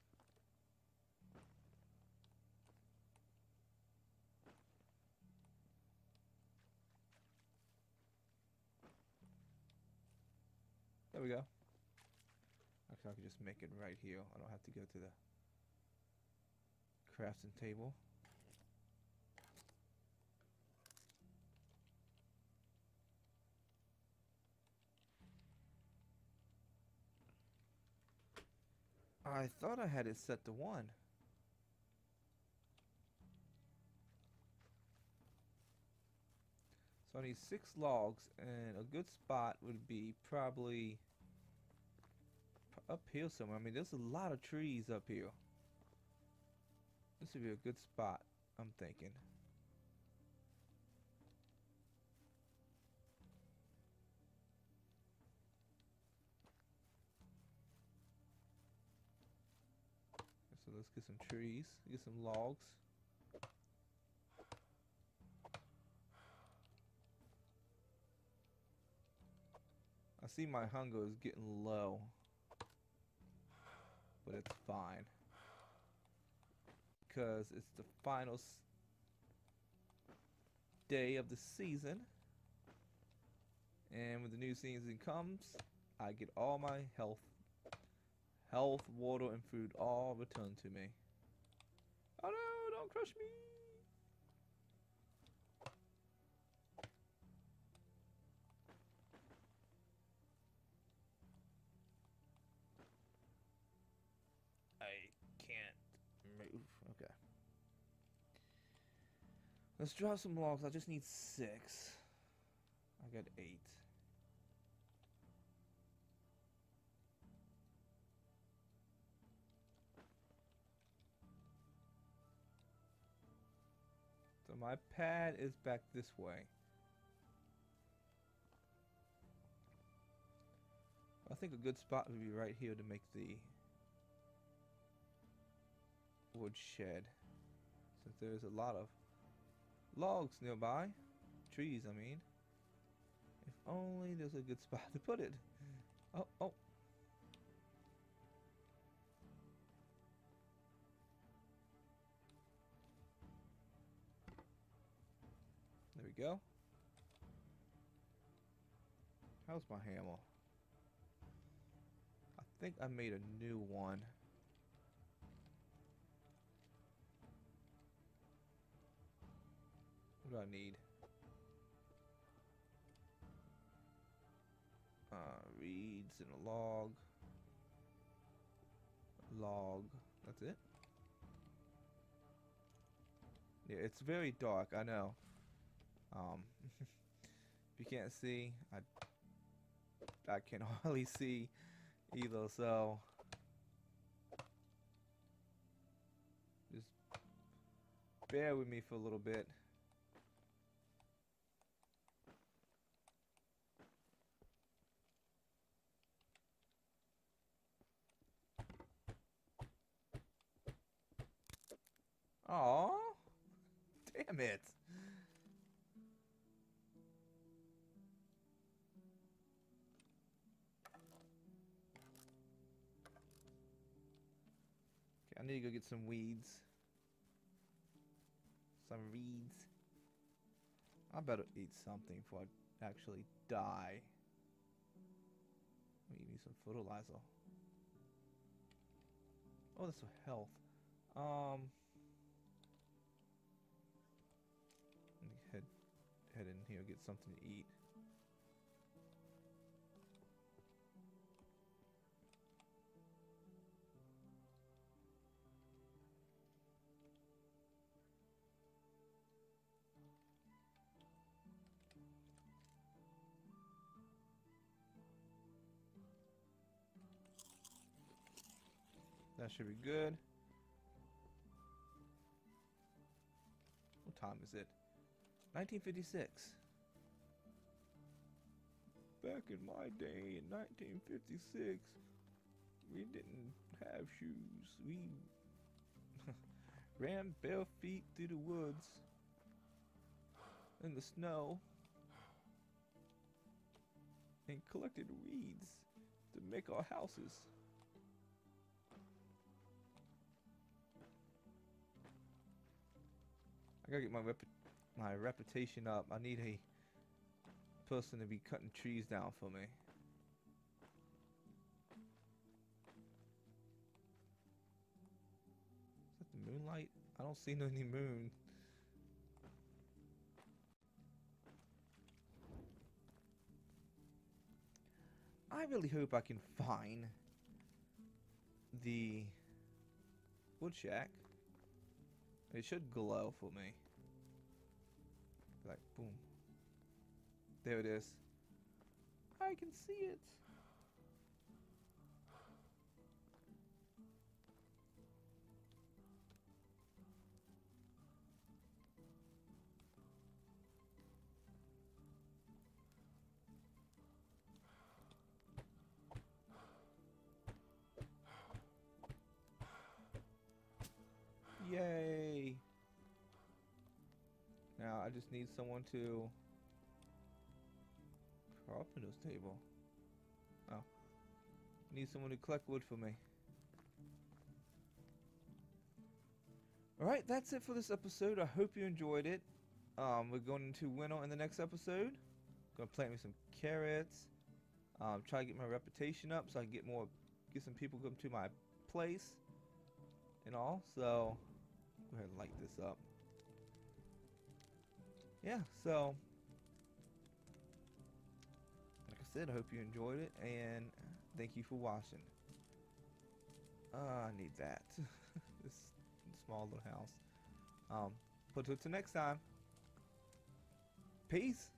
There we go. Actually, I can just make it right here. I don't have to go to the crafting table. I thought I had it set to 1. So I need 6 logs, and a good spot would be probably up here somewhere. I mean, there's a lot of trees up here. This would be a good spot, I'm thinking. So let's get some trees, get some logs. I see my hunger is getting low, but it's fine because it's the final day of the season, and when the new season comes, I get all my health, water, and food all returned to me. Oh no! Don't crush me! I can't move. Okay. Let's drop some logs. I just need 6. I got 8. So my pad is back this way. I think a good spot would be right here to make the wood shed, since there's a lot of logs nearby. Trees, I mean. If only there's a good spot to put it. Oh, oh. There we go. How's my hammer? I think I made a new one. What do I need? Reeds and a log. That's it. Yeah, it's very dark, I know. If you can't see, I can hardly see either, so bear with me for a little bit. Aw, damn it. Okay, I need to go get some weeds. Some reeds. I better eat something before I actually die. Let me eat me some fertilizer. Oh, that's for health. Let me head in here, get something to eat. That should be good. What time is it? 1956. Back in my day in 1956, we didn't have shoes. We ran bare feet through the woods in the snow and collected reeds to make our houses. I gotta get my reputation up. I need a person to be cutting trees down for me. Is that the moonlight? I don't see any moon. I really hope I can find the wood shack. It should glow for me. Like, boom. There it is. I can see it. Yay! Now I just need someone to carpet this table. Oh, need someone to collect wood for me. All right, that's it for this episode. I hope you enjoyed it. We're going into winter in the next episode. Gonna plant me some carrots. Try to get my reputation up so I can get some people come to my place and all. So go ahead and light this up. Yeah, so like I said, I hope you enjoyed it and thank you for watching. I need that. This small little house. But until next time, peace.